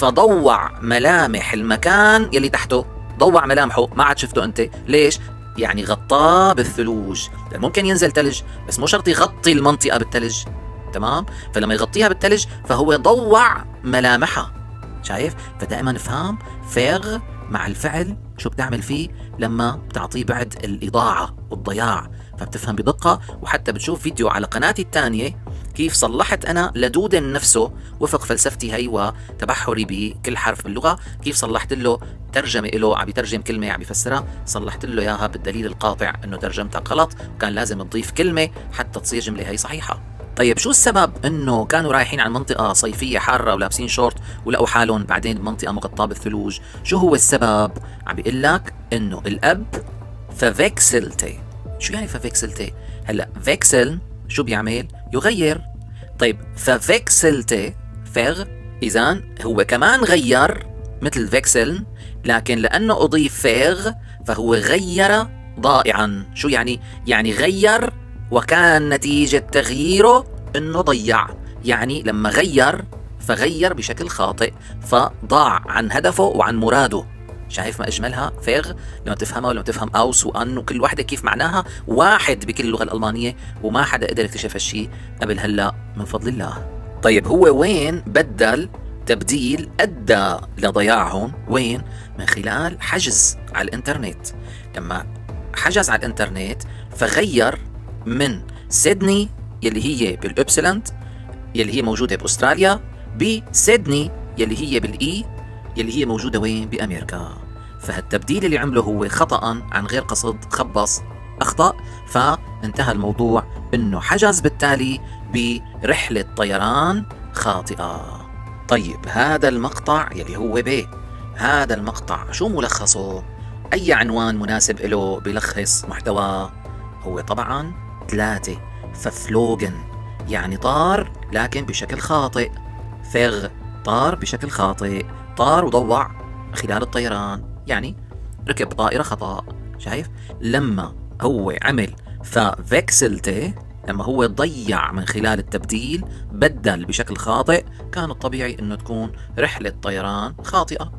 فضوع ملامح المكان يلي تحته، ضوع ملامحه، ما عاد شفته أنت. ليش؟ يعني غطاه بالثلوج. ممكن ينزل ثلج بس مو شرط يغطي المنطقة بالثلج، تمام؟ فلما يغطيها بالثلج فهو ضوع ملامحها. شايف؟ فدائما نفهم فيغ مع الفعل شو بتعمل فيه لما بتعطيه بعد الإضاعة والضياع، فبتفهم بدقة. وحتى بتشوف فيديو على قناتي الثانية كيف صلحت أنا لدودن نفسه وفق فلسفتي هي وتبحري بكل حرف باللغة، كيف صلحت له ترجمة له، عم يترجم كلمة عم يفسرها، صلحت له إياها بالدليل القاطع إنه ترجمتك غلط، وكان لازم تضيف كلمة حتى تصير جملة هي صحيحة. طيب شو السبب انه كانوا رايحين على منطقة صيفية حارة ولابسين شورت ولقوا حالهم بعدين بمنطقة مغطاة بالثلوج؟ شو هو السبب؟ عم بيقول لك انه الاب ففيكسلتي. شو يعني ففيكسلتي؟ هلا فيكسل شو بيعمل؟ يغير. طيب ففيكسلتي فيغ، اذا هو كمان غير مثل فيكسل، لكن لانه اضيف فيغ فهو غير ضائعا. شو يعني؟ يعني غير وكان نتيجة تغييره انه ضيع، يعني لما غير فغير بشكل خاطئ فضاع عن هدفه وعن مراده. شايف ما اجملها فيغ؟ لما تفهمها ولما تفهم اوس وان وكل وحده كيف معناها واحد بكل اللغة الألمانية، وما حدا قدر يكتشف هالشيء قبل هلا من فضل الله. طيب هو وين بدل التبديل أدى لضياعهم وين؟ من خلال حجز على الإنترنت. لما حجز على الإنترنت فغير من سيدني يلي هي بالإبسلند يلي هي موجودة بأستراليا بسيدني يلي هي بالإي يلي هي موجودة وين؟ بأمريكا. فهالتبديل اللي عمله هو خطأ عن غير قصد، خبص، أخطأ، فانتهى الموضوع إنه حجز بالتالي برحلة طيران خاطئة. طيب هذا المقطع يلي هو ب هذا المقطع شو ملخصه؟ أي عنوان مناسب له بلخص محتوى؟ هو طبعا ثلاثة. ففلوغن يعني طار لكن بشكل خاطئ، فغ طار بشكل خاطئ، طار وضوع خلال الطيران، يعني ركب طائرة خطأ. شايف؟ لما هو عمل ففكسلته، لما هو ضيع من خلال التبديل، بدل بشكل خاطئ، كان الطبيعي انه تكون رحلة طيران خاطئة.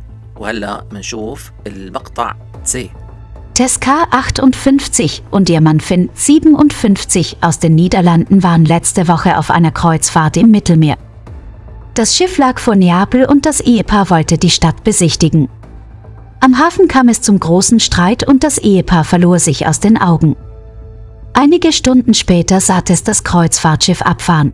وهلا منشوف المقطع سي. Das K achtundfünfzig und ihr Mann Finn siebenundfünfzig aus den Niederlanden waren letzte Woche auf einer Kreuzfahrt im Mittelmeer. Das Schiff lag vor Neapel und das Ehepaar wollte die Stadt besichtigen. Am Hafen kam es zum großen Streit und das Ehepaar verlor sich aus den Augen. Einige Stunden später sah es das Kreuzfahrtschiff abfahren.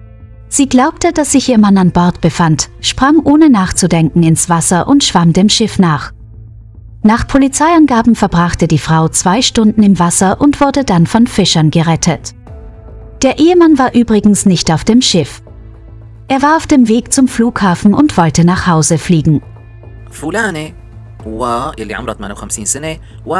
Sie glaubte, dass sich ihr Mann an Bord befand, sprang ohne nachzudenken ins Wasser und schwamm dem Schiff nach. Nach Polizeiangaben verbrachte die Frau zwei Stunden im Wasser und wurde dann von Fischern gerettet. Der Ehemann war übrigens nicht auf dem Schiff. Er war auf dem Weg zum Flughafen und wollte nach Hause fliegen. فلانة واللي عمرها ثمانية وخمسين سنة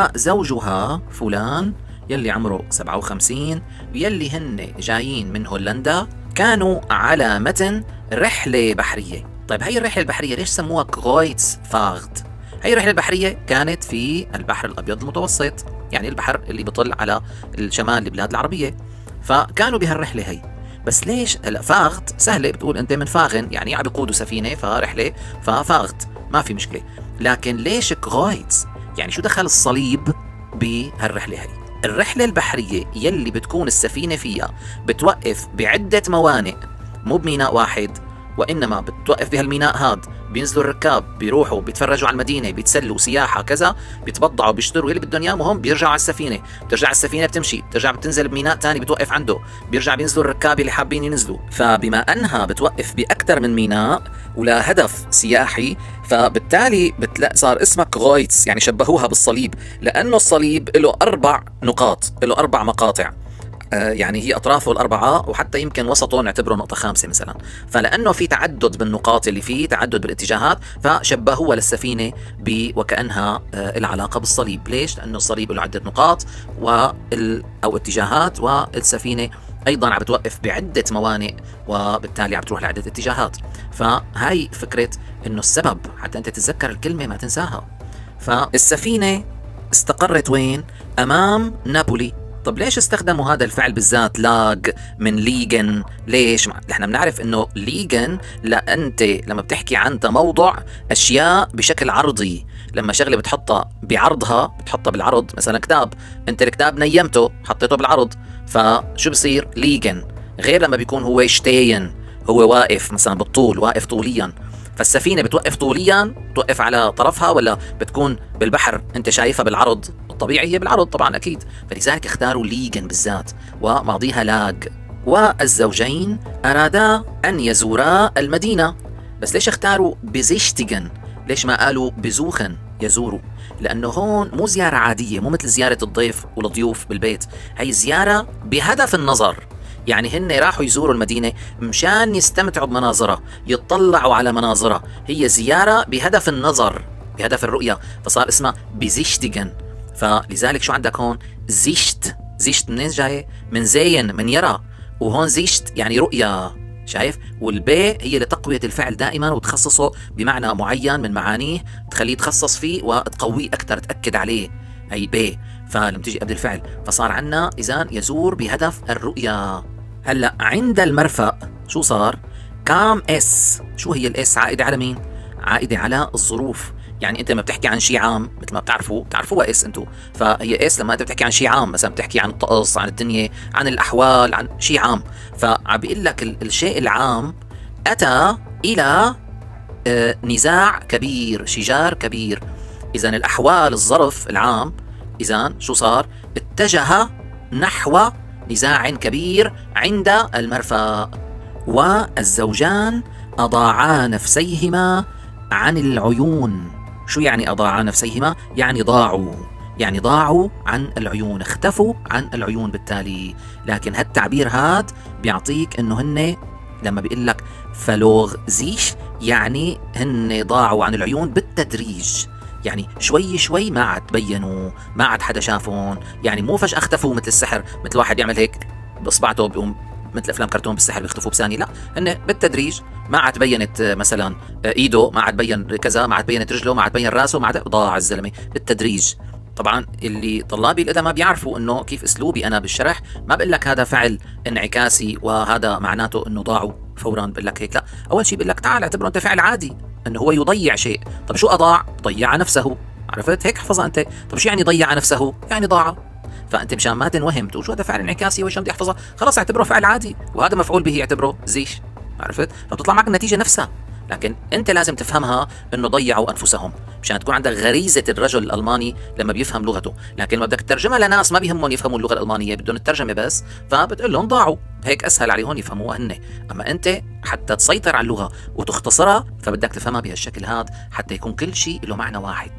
وزوجها فلان يلي عمره سبعة وخمسين، يلي هن جايين من هولندا، كانوا على متن رحلة بحرية. طيب هاي الرحلة البحرية ليش سموها كرويتس فاغد؟ هاي الرحلة البحرية كانت في البحر الأبيض المتوسط، يعني البحر اللي بيطل على الشمال البلاد العربية، فكانوا بهالرحلة هي. بس ليش هلا فاغد سهلة، بتقول أنت من فاغن يعني عم بيقودوا سفينة فرحلة ففاغد ما في مشكلة. لكن ليش كرويتس؟ يعني شو دخل الصليب بهالرحلة هي؟ الرحلة البحرية يلي بتكون السفينة فيها بتوقف بعدة موانئ، مو بميناء واحد، وإنما بتوقف بهالميناء هاد، بينزلوا الركاب، بيروحوا بيتفرجوا على المدينة، بيتسلوا سياحة كذا، بيتبضعوا، بيشتروا اللي بدهم اياه، مهم بيرجعوا على السفينة، بترجع السفينة بتمشي، بترجع بتنزل بميناء تاني بتوقف عنده، بيرجع بينزلوا الركاب اللي حابين ينزلوا. فبما أنها بتوقف بأكثر من ميناء ولا هدف سياحي، فبالتالي بتلاقي صار اسمها كرويتس، يعني شبهوها بالصليب، لأنه الصليب له أربع نقاط، له أربع مقاطع، يعني هي أطرافه الأربعة، وحتى يمكن وسطه نعتبره نقطة خامسة مثلا. فلأنه في تعدد بالنقاط اللي فيه، تعدد بالاتجاهات، فشبهوها للسفينة وكأنها العلاقة بالصليب. ليش؟ لأنه الصليب له عدة نقاط وال أو اتجاهات، والسفينة أيضا عم بتوقف بعدة موانئ، وبالتالي عم بتروح لعدة اتجاهات. فهاي فكرة إنه السبب، حتى أنت تتذكر الكلمة ما تنساها. فالسفينة استقرت وين؟ أمام نابولي. طب ليش استخدموا هذا الفعل بالذات لاج من ليجن؟ ليش؟ نحن بنعرف انه ليجن لأنت لما بتحكي عن تموضع اشياء بشكل عرضي، لما شغله بتحطها بعرضها، بتحطها بالعرض، مثلا كتاب، انت الكتاب نيمته حطيته بالعرض، فشو بصير؟ ليجن. غير لما بيكون هو شتين، هو واقف مثلا بالطول، واقف طوليا. فالسفينة بتوقف طوليا، توقف على طرفها، ولا بتكون بالبحر انت شايفها بالعرض؟ الطبيعي هي بالعرض طبعا اكيد، فلذلك اختاروا ليجن بالذات وماضيها لاج. والزوجين ارادا ان يزورا المدينة، بس ليش اختاروا بزيشتيغن؟ ليش ما قالوا بزوخن يزوروا؟ لانه هون مو زيارة عادية، مو مثل زيارة الضيف والضيوف بالبيت، هي زيارة بهدف النظر. يعني هن راحوا يزوروا المدينة مشان يستمتعوا بمناظرها، يطلعوا على مناظرها، هي زيارة بهدف النظر، بهدف الرؤية، فصار اسمها بزيشتيغن. فلذلك شو عندك هون؟ زيشت. زيشت منين جاي؟ من زين، من يرى، وهون زيشت يعني رؤية. شايف؟ والبي هي لتقوية الفعل دائما وتخصصه بمعنى معين من معانيه، تخليه يتخصص فيه وتقويه أكثر، تأكد عليه، هي بي. فلما تيجي قبل الفعل فصار عنا إذن يزور بهدف الرؤية. هلا عند المرفأ شو صار؟ كام اس. شو هي الاس؟ عائدة على مين؟ عائدة على الظروف. يعني انت لما بتحكي عن شيء عام مثل ما بتعرفوا بتعرفوها اس انتو، فهي اس لما انت بتحكي عن شيء عام، مثلا بتحكي عن الطقس، عن الدنيا، عن الاحوال، عن شيء عام، فعم بيقول لك الشيء العام اتى الى آه نزاع كبير، شجار كبير. إذا الأحوال الظرف العام إذا شو صار؟ اتجه نحو نزاع كبير عند المرفأ. والزوجان أضاعا نفسيهما عن العيون. شو يعني أضاعا نفسيهما؟ يعني ضاعوا، يعني ضاعوا عن العيون، اختفوا عن العيون بالتالي. لكن هالتعبير هاد بيعطيك انه هن لما بيقول لك فلوغ زيش يعني هن ضاعوا عن العيون بالتدريج، يعني شوي شوي ما عاد تبينوا، ما عاد حدا شافهم، يعني مو فجأة اختفوا مثل السحر، مثل واحد يعمل هيك باصبعته بيقوم مثل افلام كرتون بالسحر بيختفوا بثانيه، لا، هن بالتدريج. ما عاد بينت مثلا ايده، ما عاد بين كذا، ما عاد بينت رجله، ما عاد بين راسه، ما عاد ضاع الزلمه بالتدريج. طبعا اللي طلابي الادب ما بيعرفوا انه كيف اسلوبي انا بالشرح، ما بقول لك هذا فعل انعكاسي وهذا معناته انه ضاعوا فورا، بقول لك هيك لا. اول شيء بقول لك تعال اعتبره انت فعل عادي، انه هو يضيع شيء. طب شو اضاع؟ ضيع نفسه، عرفت؟ هيك احفظها انت. طب شو يعني ضيع نفسه؟ يعني ضاع. فانت مشان ما تنوهم تقول شو هذا فعل انعكاسي وش بدي احفظها، خلاص اعتبره فعل عادي، وهذا مفعول به اعتبره زيش، عرفت؟ فبتطلع معك النتيجه نفسها. لكن انت لازم تفهمها انه ضيعوا انفسهم، مشان تكون عندك غريزه الرجل الالماني لما بيفهم لغته. لكن لما بدك تترجمها لناس ما بيهمهم يفهموا اللغه الالمانيه، بدهم الترجمه بس، فبتقول لهم ضاعوا، هيك اسهل عليهم يفهموها هن. اما انت حتى تسيطر على اللغه وتختصرها فبدك تفهمها بهالشكل هذا حتى يكون كل شيء له معنى واحد.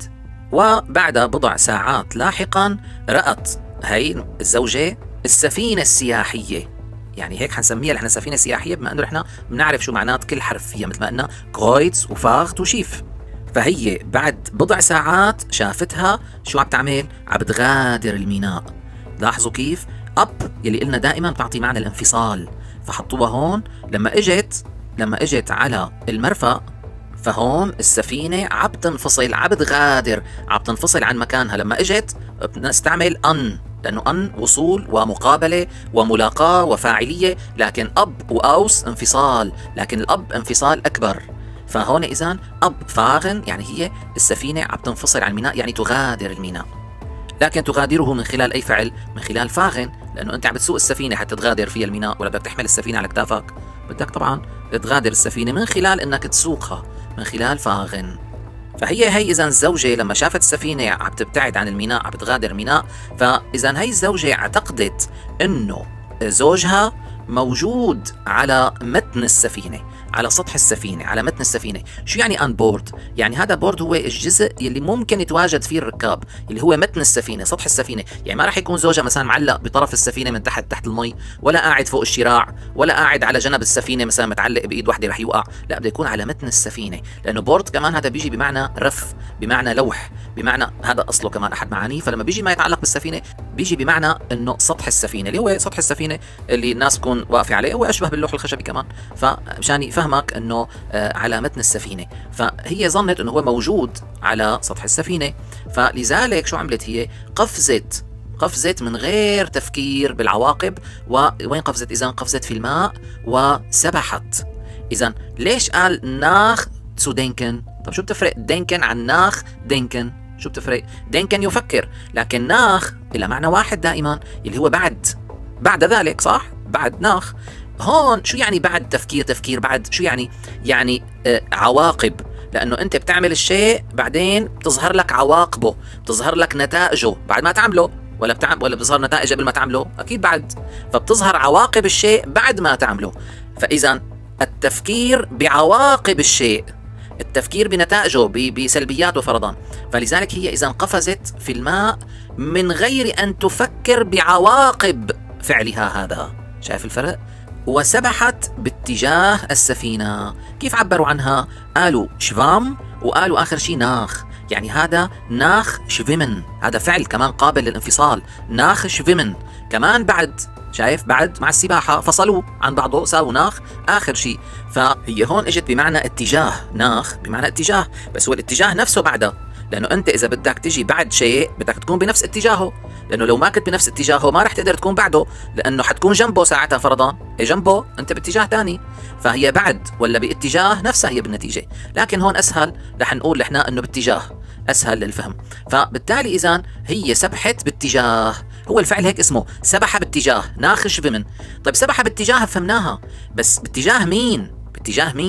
وبعد بضع ساعات لاحقا رأت هي الزوجه السفينه السياحيه، يعني هيك حنسميها نحن سفينه سياحيه بما انه نحن بنعرف شو معنات كل حرف فيها، مثل ما قلنا كرويتس وفاغت وشيف. فهي بعد بضع ساعات شافتها شو عم تعمل؟ عم بتغادر الميناء. لاحظوا كيف اب يلي قلنا دائما بتعطي معنى الانفصال، فحطوها هون. لما اجت لما اجت على المرفأ فهون السفينه عم تنفصل، عم بتغادر، عم تنفصل عن مكانها. لما اجت بنستعمل ان، لأنه أن وصول ومقابلة وملاقاة وفاعلية، لكن أب وأوس انفصال، لكن الأب انفصال أكبر. فهون إذن أب فاغن يعني هي السفينة عم تنفصل عن الميناء، يعني تغادر الميناء. لكن تغادره من خلال أي فعل؟ من خلال فاغن، لأنه أنت عم تسوق السفينة حتى تغادر فيها الميناء، ولا بدك تحمل السفينة على كتافك؟ بدك طبعا تغادر السفينة من خلال أنك تسوقها، من خلال فاغن. فهي هي إذا الزوجة لما شافت السفينة عم تبتعد عن الميناء، عم بتغادر الميناء، فإذا هي الزوجة اعتقدت إنه زوجها موجود على متن السفينة، على سطح السفينة، على متن السفينة. شو يعني ان بورد؟ يعني هذا بورد هو الجزء اللي ممكن يتواجد فيه الركاب، اللي هو متن السفينة، سطح السفينة. يعني ما راح يكون زوجها مثلا معلق بطرف السفينة من تحت تحت المي، ولا قاعد فوق الشراع، ولا قاعد على جنب السفينة مثلا متعلق بإيد واحدة رح يوقع، لا بده يكون على متن السفينة. لأنه بورد كمان هذا بيجي بمعنى رف، بمعنى لوح، بمعنى هذا أصله كمان أحد معانيه. فلما بيجي ما يتعلق بالسفينة بيجي بمعنى إنه سطح السفينة، اللي هو سطح السفينة اللي الناس تكون واقفة عليه، هو أشبه باللوح الخشبي كمان. فمشان يفهمك إنه آه على متن السفينة، فهي ظنت إنه هو موجود على سطح السفينة. فلذلك شو عملت هي؟ قفزت قفزت من غير تفكير بالعواقب. ووين قفزت إذن؟ قفزت في الماء وسبحت. إذن ليش قال ناخ تسو دينكن؟ طب شو بتفرق دينكن عن ناخ دينكن؟ شو بتفرق؟ دينكن يفكر، لكن ناخ إلى معنى واحد دائما اللي هو بعد، بعد ذلك، صح؟ بعد ناخ. هون شو يعني بعد تفكير؟ تفكير بعد شو يعني؟ يعني آه عواقب، لأنه أنت بتعمل الشيء بعدين بتظهر لك عواقبه، بتظهر لك نتائجه بعد ما تعمله، ولا بتعمل ولا بتظهر نتائج قبل ما تعمله؟ أكيد بعد. فبتظهر عواقب الشيء بعد ما تعمله. فإذا التفكير بعواقب الشيء، التفكير بنتائجه بسلبياته فرضا. فلذلك هي إذا قفزت في الماء من غير أن تفكر بعواقب فعلها هذا. شايف الفرق؟ وسبحت باتجاه السفينة. كيف عبروا عنها؟ قالوا شفام، وقالوا آخر شيء ناخ. يعني هذا ناخ شفيمن، هذا فعل كمان قابل للانفصال. ناخ شفيمن كمان بعد، شايف؟ بعد مع السباحة فصلوا عن بعضه ساووا ناخ آخر شيء. فهي هون اجت بمعنى اتجاه، ناخ بمعنى اتجاه، بس هو الاتجاه نفسه بعده. لأنه أنت إذا بدك تجي بعد شيء بدك تكون بنفس اتجاهه، لأنه لو ما كنت بنفس اتجاهه ما رح تقدر تكون بعده، لأنه حتكون جنبه ساعتها فرضا، إيه جنبه أنت باتجاه ثاني. فهي بعد ولا باتجاه نفسها هي بالنتيجة، لكن هون أسهل رح نقول إحنا إنه باتجاه، أسهل للفهم. فبالتالي إذن هي سبحت باتجاه، هو الفعل هيك اسمه سبح باتجاه، ناخش بمن. طيب سبح باتجاه فهمناها، بس باتجاه مين؟ باتجاه مين؟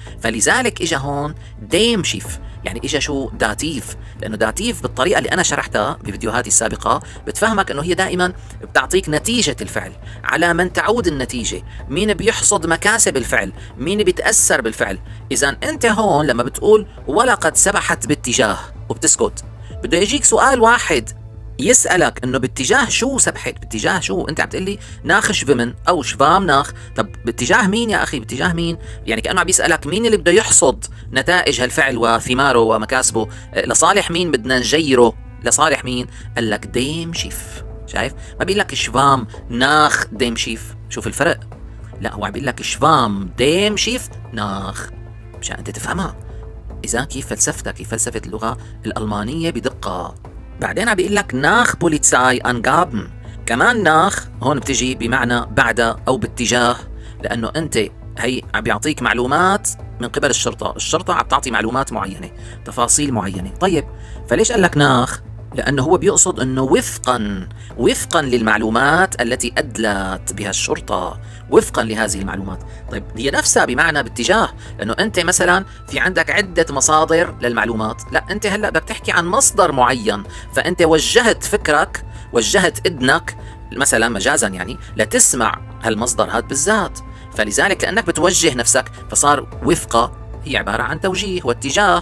فلذلك اجى هون ديمشيف، يعني اجى شو داتيف، لانه داتيف بالطريقه اللي انا شرحتها بفيديوهاتي السابقه بتفهمك انه هي دائما بتعطيك نتيجه الفعل، على من تعود النتيجه، مين بيحصد مكاسب الفعل، مين بيتاثر بالفعل. اذا انت هون لما بتقول ولقد سبحت باتجاه وبتسكت، بده يجيك سؤال واحد يسألك انه باتجاه شو سبحت، باتجاه شو؟ انت عم تقول لي ناخ شفمن او شفام ناخ، طب باتجاه مين يا اخي؟ باتجاه مين؟ يعني كأنه عم بيسألك مين اللي بده يحصد نتائج هالفعل وثماره ومكاسبه، لصالح مين بدنا نجيره، لصالح مين؟ قال لك ديمشيف. شايف؟ ما بيقول لك شفام ناخ ديمشيف، شوف الفرق؟ لا، هو عم بيقول لك شفام ديمشيف ناخ، مشان انت تفهمها. اذا كيف فلسفتها، كيف فلسفة اللغة الألمانية بدقة. بعدين عم بيقول لك ناخ بوليتساي انغابن، كمان ناخ هون بتجي بمعنى بعد او باتجاه، لانه انت هي عم بيعطيك معلومات من قبل الشرطه، الشرطه عم تعطي معلومات معينه، تفاصيل معينه. طيب فليش قال لك ناخ؟ لانه هو بيقصد انه وفقا وفقا للمعلومات التي ادلت بها الشرطه، وفقا لهذه المعلومات. طيب هي نفسها بمعنى باتجاه، لانه انت مثلا في عندك عده مصادر للمعلومات، لا انت هلا بدك تحكي عن مصدر معين، فانت وجهت فكرك، وجهت اذنك مثلا مجازا يعني لتسمع هالمصدر هذا بالذات، فلذلك كانك بتوجه نفسك، فصار وفقه هي عباره عن توجيه واتجاه،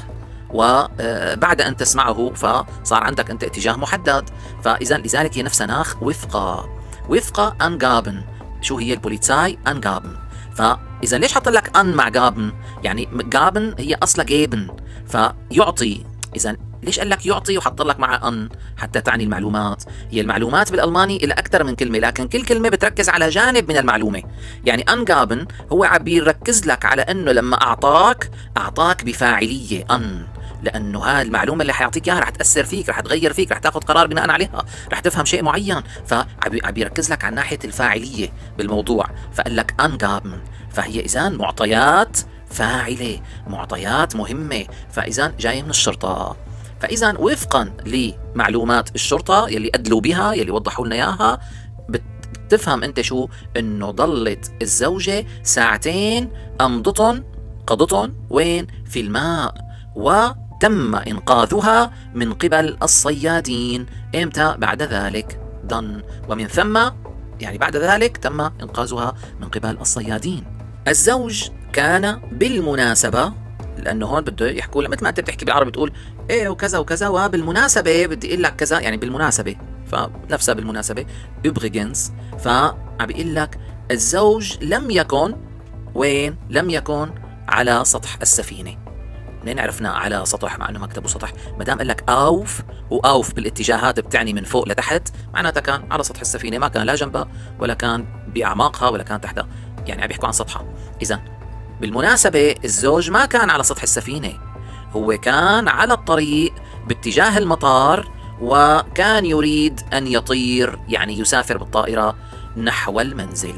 وبعد أن تسمعه فصار عندك أنت اتجاه محدد. فإذا لذلك هي نفسها ناخ وفقة، وفقة أنغابن. شو هي البوليتساي؟ أنغابن. فإذا ليش حط لك أن مع غابن؟ يعني غابن هي أصلا جيبن، فيعطي. إذا ليش قال لك يعطي وحط لك مع أن حتى تعني المعلومات؟ هي المعلومات بالألماني إلى أكثر من كلمة، لكن كل كلمة بتركز على جانب من المعلومة. يعني أنغابن هو عم بيركز لك على أنه لما أعطاك أعطاك بفاعلية أن، لانه هاي المعلومه اللي حيعطيك اياها رح تاثر فيك، رح تغير فيك، رح تاخذ قرار بناء عليها، رح تفهم شيء معين، فعم بيركز لك على ناحيه الفاعليه بالموضوع، فقال لك انغابن. فهي اذا معطيات فاعله، معطيات مهمه، فاذا جايه من الشرطه. فاذا وفقا لمعلومات الشرطه يلي ادلوا بها، يلي وضحوا لنا اياها، بتفهم انت شو؟ انه ضلت الزوجه ساعتين امضتن قضتن وين؟ في الماء، وتم إنقاذها من قبل الصيادين. إمتى؟ بعد ذلك ضن، ومن ثم يعني بعد ذلك تم إنقاذها من قبل الصيادين. الزوج كان بالمناسبة، لأنه هون بده يحكوا مثل ما أنت بتحكي بالعربي تقول إيه وكذا وكذا، وبالمناسبة بدي أقول لك كذا، يعني بالمناسبة، فنفسها بالمناسبة übrigens. فعم بيقول لك الزوج لم يكن وين؟ لم يكن على سطح السفينة. منين عرفنا على سطح مع انه ما كتبوا سطح؟ ما دام قال لك اوف، واوف بالاتجاهات بتعني من فوق لتحت، معناتها كان على سطح السفينه، ما كان لا جنبها ولا كان باعماقها ولا كان تحتها، يعني عم بيحكوا عن سطحها. اذا بالمناسبه الزوج ما كان على سطح السفينه، هو كان على الطريق باتجاه المطار، وكان يريد ان يطير، يعني يسافر بالطائره نحو المنزل.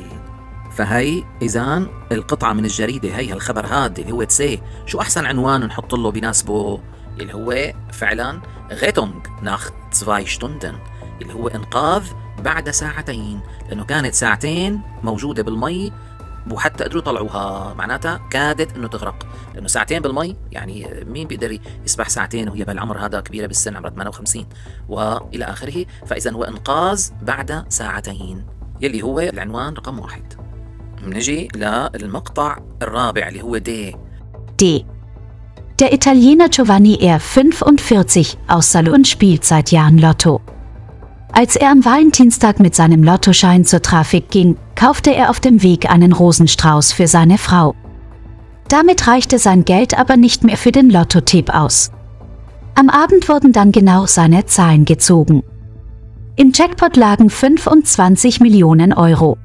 فهي إذن القطعة من الجريدة، هي الخبر هذا اللي هو تسي، شو أحسن عنوان نحط له بناسبه؟ اللي هو فعلا غيتونغ ناخ zwei Stunden، اللي هو إنقاذ بعد ساعتين، لأنه كانت ساعتين موجودة بالمي وحتى قدروا يطلعوها، معناتها كادت إنه تغرق، لأنه ساعتين بالمي يعني مين بيقدر يسبح ساعتين وهي بالعمر هذا كبيرة بالسن، عمرها ثمانية وخمسين وإلى آخره. فإذا هو إنقاذ بعد ساعتين، يلي هو العنوان رقم واحد. نجي للمقطع الرابع اللي هو دي. D. Der Italiener Giovanni R. fünfundvierzig aus Salon spielt seit Jahren Lotto. Als er am Valentinstag mit seinem Lottoschein zur Trafik ging, kaufte er auf dem Weg einen Rosenstrauß für seine Frau. Damit reichte sein Geld aber nicht mehr für den Lottotipp aus. Am Abend wurden dann genau seine Zahlen gezogen. Im Jackpot lagen fünfundzwanzig Millionen Euro.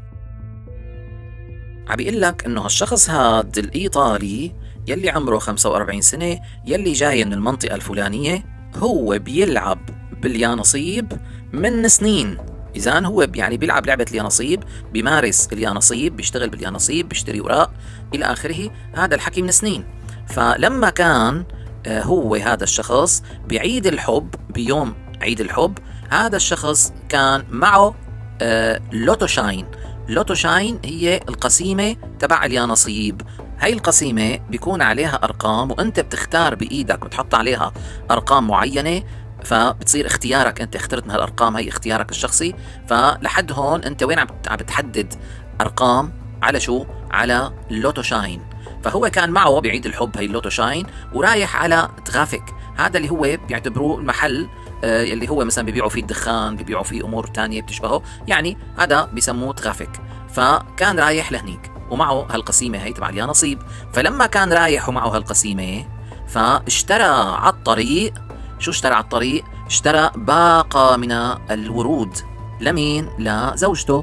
عم بيقول لك انه هالشخص هاد الايطالي يلي عمره خمسة وأربعين سنة، يلي جاي من المنطقة الفلانية، هو بيلعب باليانصيب من سنين. اذا هو يعني بيلعب لعبة اليانصيب، بيمارس اليانصيب، بيشتغل باليانصيب، بيشتري اوراق الى اخره، هذا الحكي من سنين. فلما كان هو هذا الشخص بعيد الحب، بيوم عيد الحب، هذا الشخص كان معه لوتوشاين. لوتوشاين هي القسيمة تبع اليانصيب، هاي القسيمة بيكون عليها أرقام وأنت بتختار بإيدك بتحط عليها أرقام معينة، فبتصير اختيارك أنت اخترت من هالأرقام، هي اختيارك الشخصي. فلحد هون أنت وين عم بتحدد أرقام على شو؟ على اللوتو شاين. فهو كان معه بعيد الحب هي اللوتو شاين ورايح على ترافيك، هذا اللي هو بيعتبروه المحل آه اللي هو مثلا بيبيعوا فيه الدخان، بيبيعوا فيه امور تانية بتشبهه، يعني هذا بيسموه ترافيك. فكان رايح لهنيك ومعه هالقسيمة هي تبع يا نصيب. فلما كان رايح ومعه هالقسيمة فاشترى على الطريق، شو اشترى على الطريق؟ اشترى باقة من الورود. لمين؟ لزوجته.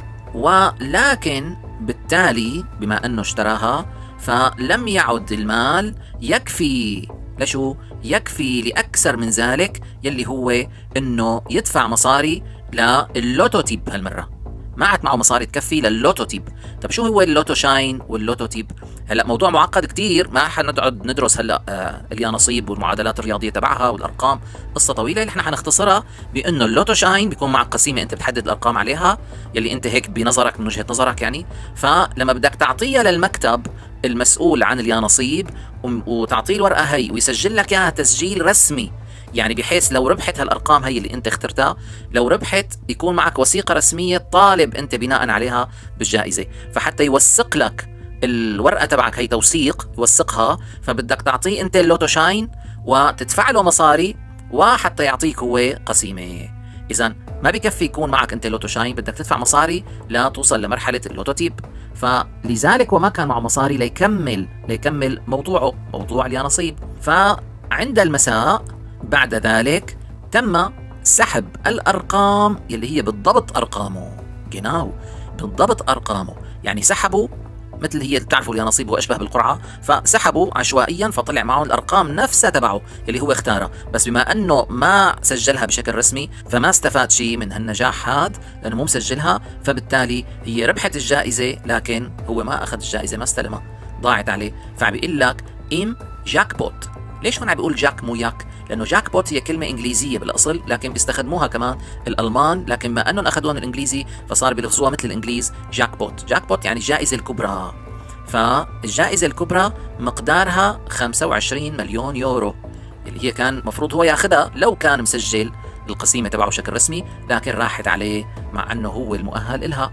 ولكن بالتالي بما انه اشتراها فلم يعد المال يكفي لشو؟ يكفي لأكثر من ذلك، يلي هو انه يدفع مصاري لللوتوتيب. هالمرة ما عاد معه مصاري تكفي لللوتوتيب. طب شو هو اللوتو شاين واللوتوتيب؟ هلا موضوع معقد كتير، ما حنقعد ندرس هلا آه اليا نصيب والمعادلات الرياضيه تبعها والارقام، قصه طويله اللي احنا حنختصرها بانه اللوتو شاين بيكون معك قسيمه انت بتحدد الارقام عليها يلي انت هيك بنظرك من وجهه نظرك يعني. فلما بدك تعطيها للمكتب المسؤول عن اليا نصيب وتعطيه الورقه هي ويسجل لك اياها تسجيل رسمي، يعني بحيث لو ربحت هالارقام هي اللي انت اخترتها، لو ربحت يكون معك وثيقه رسميه طالب انت بناء عليها بالجائزه. فحتى يوثق لك الورقه تبعك هي توثيق يوثقها، فبدك تعطيه انت اللوتو شاين وتدفع له مصاري وحتى يعطيك هو قسيمه. اذا ما بكفي يكون معك انت اللوتو شاين، بدك تدفع مصاري لتوصل لمرحله اللوتوتيب. فلذلك وما كان معه مصاري ليكمل ليكمل موضوعه موضوع اليا نصيب. فعند المساء بعد ذلك تم سحب الأرقام اللي هي بالضبط أرقامه، جناو بالضبط أرقامه، يعني سحبوا مثل هي بتعرفوا يا نصيب وأشبه بالقرعة، فسحبوا عشوائيا فطلع معهم الأرقام نفسها تبعه اللي هو اختارها. بس بما أنه ما سجلها بشكل رسمي فما استفاد شيء من هالنجاح هاد لأنه مو مسجلها، فبالتالي هي ربحت الجائزة لكن هو ما أخذ الجائزة، ما استلمها، ضاعت عليه. فعم بيقول لك إم جاك بوت. ليش هون عم بيقول جاك مو ياك؟ لأنه جاك بوت هي كلمة إنجليزية بالأصل لكن بيستخدموها كمان الألمان، لكن ما أنهم أخذوها من الإنجليزي فصار بيلفظوها مثل الإنجليز جاك بوت. جاك بوت يعني الجائزة الكبرى. فالجائزة الكبرى مقدارها خمسة وعشرين مليون يورو اللي هي كان مفروض هو ياخذها لو كان مسجل القسيمة تبعه بشكل رسمي، لكن راحت عليه مع أنه هو المؤهل إلها.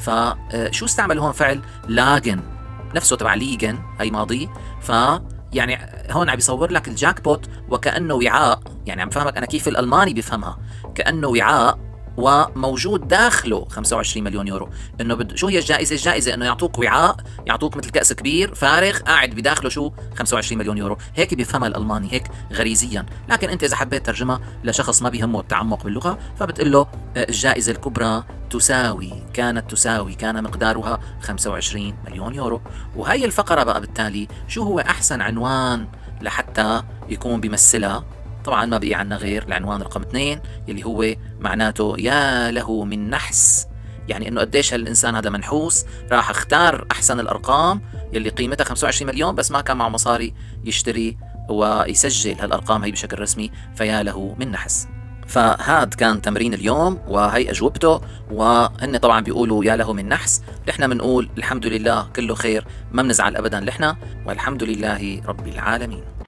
فشو استعمل هون؟ فعل لاجن نفسه تبع ليجن هي ماضي. ف يعني هون عم بيصور لك الجاك بوت وكأنه وعاء، يعني عم فهمك أنا كيف الألماني بيفهمها، كأنه وعاء وموجود داخله خمسة وعشرين مليون يورو. انه بد... شو هي الجائزه؟ الجائزه انه يعطوك وعاء، يعطوك مثل كأس كبير فارغ قاعد بداخله شو؟ خمسة وعشرين مليون يورو. هيك بيفهمها الالماني هيك غريزيا، لكن انت اذا حبيت ترجمها لشخص ما بيهمه التعمق باللغه فبتقول له الجائزه الكبرى تساوي كانت تساوي كان مقدارها خمسة وعشرين مليون يورو. وهي الفقره بقى بالتالي شو هو احسن عنوان لحتى يكون بيمثلها؟ طبعا ما بقي عنا غير العنوان رقم اثنين اللي هو معناته يا له من نحس، يعني انه قديش هالانسان هذا منحوس، راح اختار احسن الارقام يلي قيمتها خمسة وعشرين مليون بس ما كان معه مصاري يشتري ويسجل هالارقام هي بشكل رسمي، فيا له من نحس. فهاد كان تمرين اليوم وهي اجوبته، وهن طبعا بيقولوا يا له من نحس، نحن بنقول الحمد لله كله خير، ما بنزعل ابدا نحن، والحمد لله رب العالمين.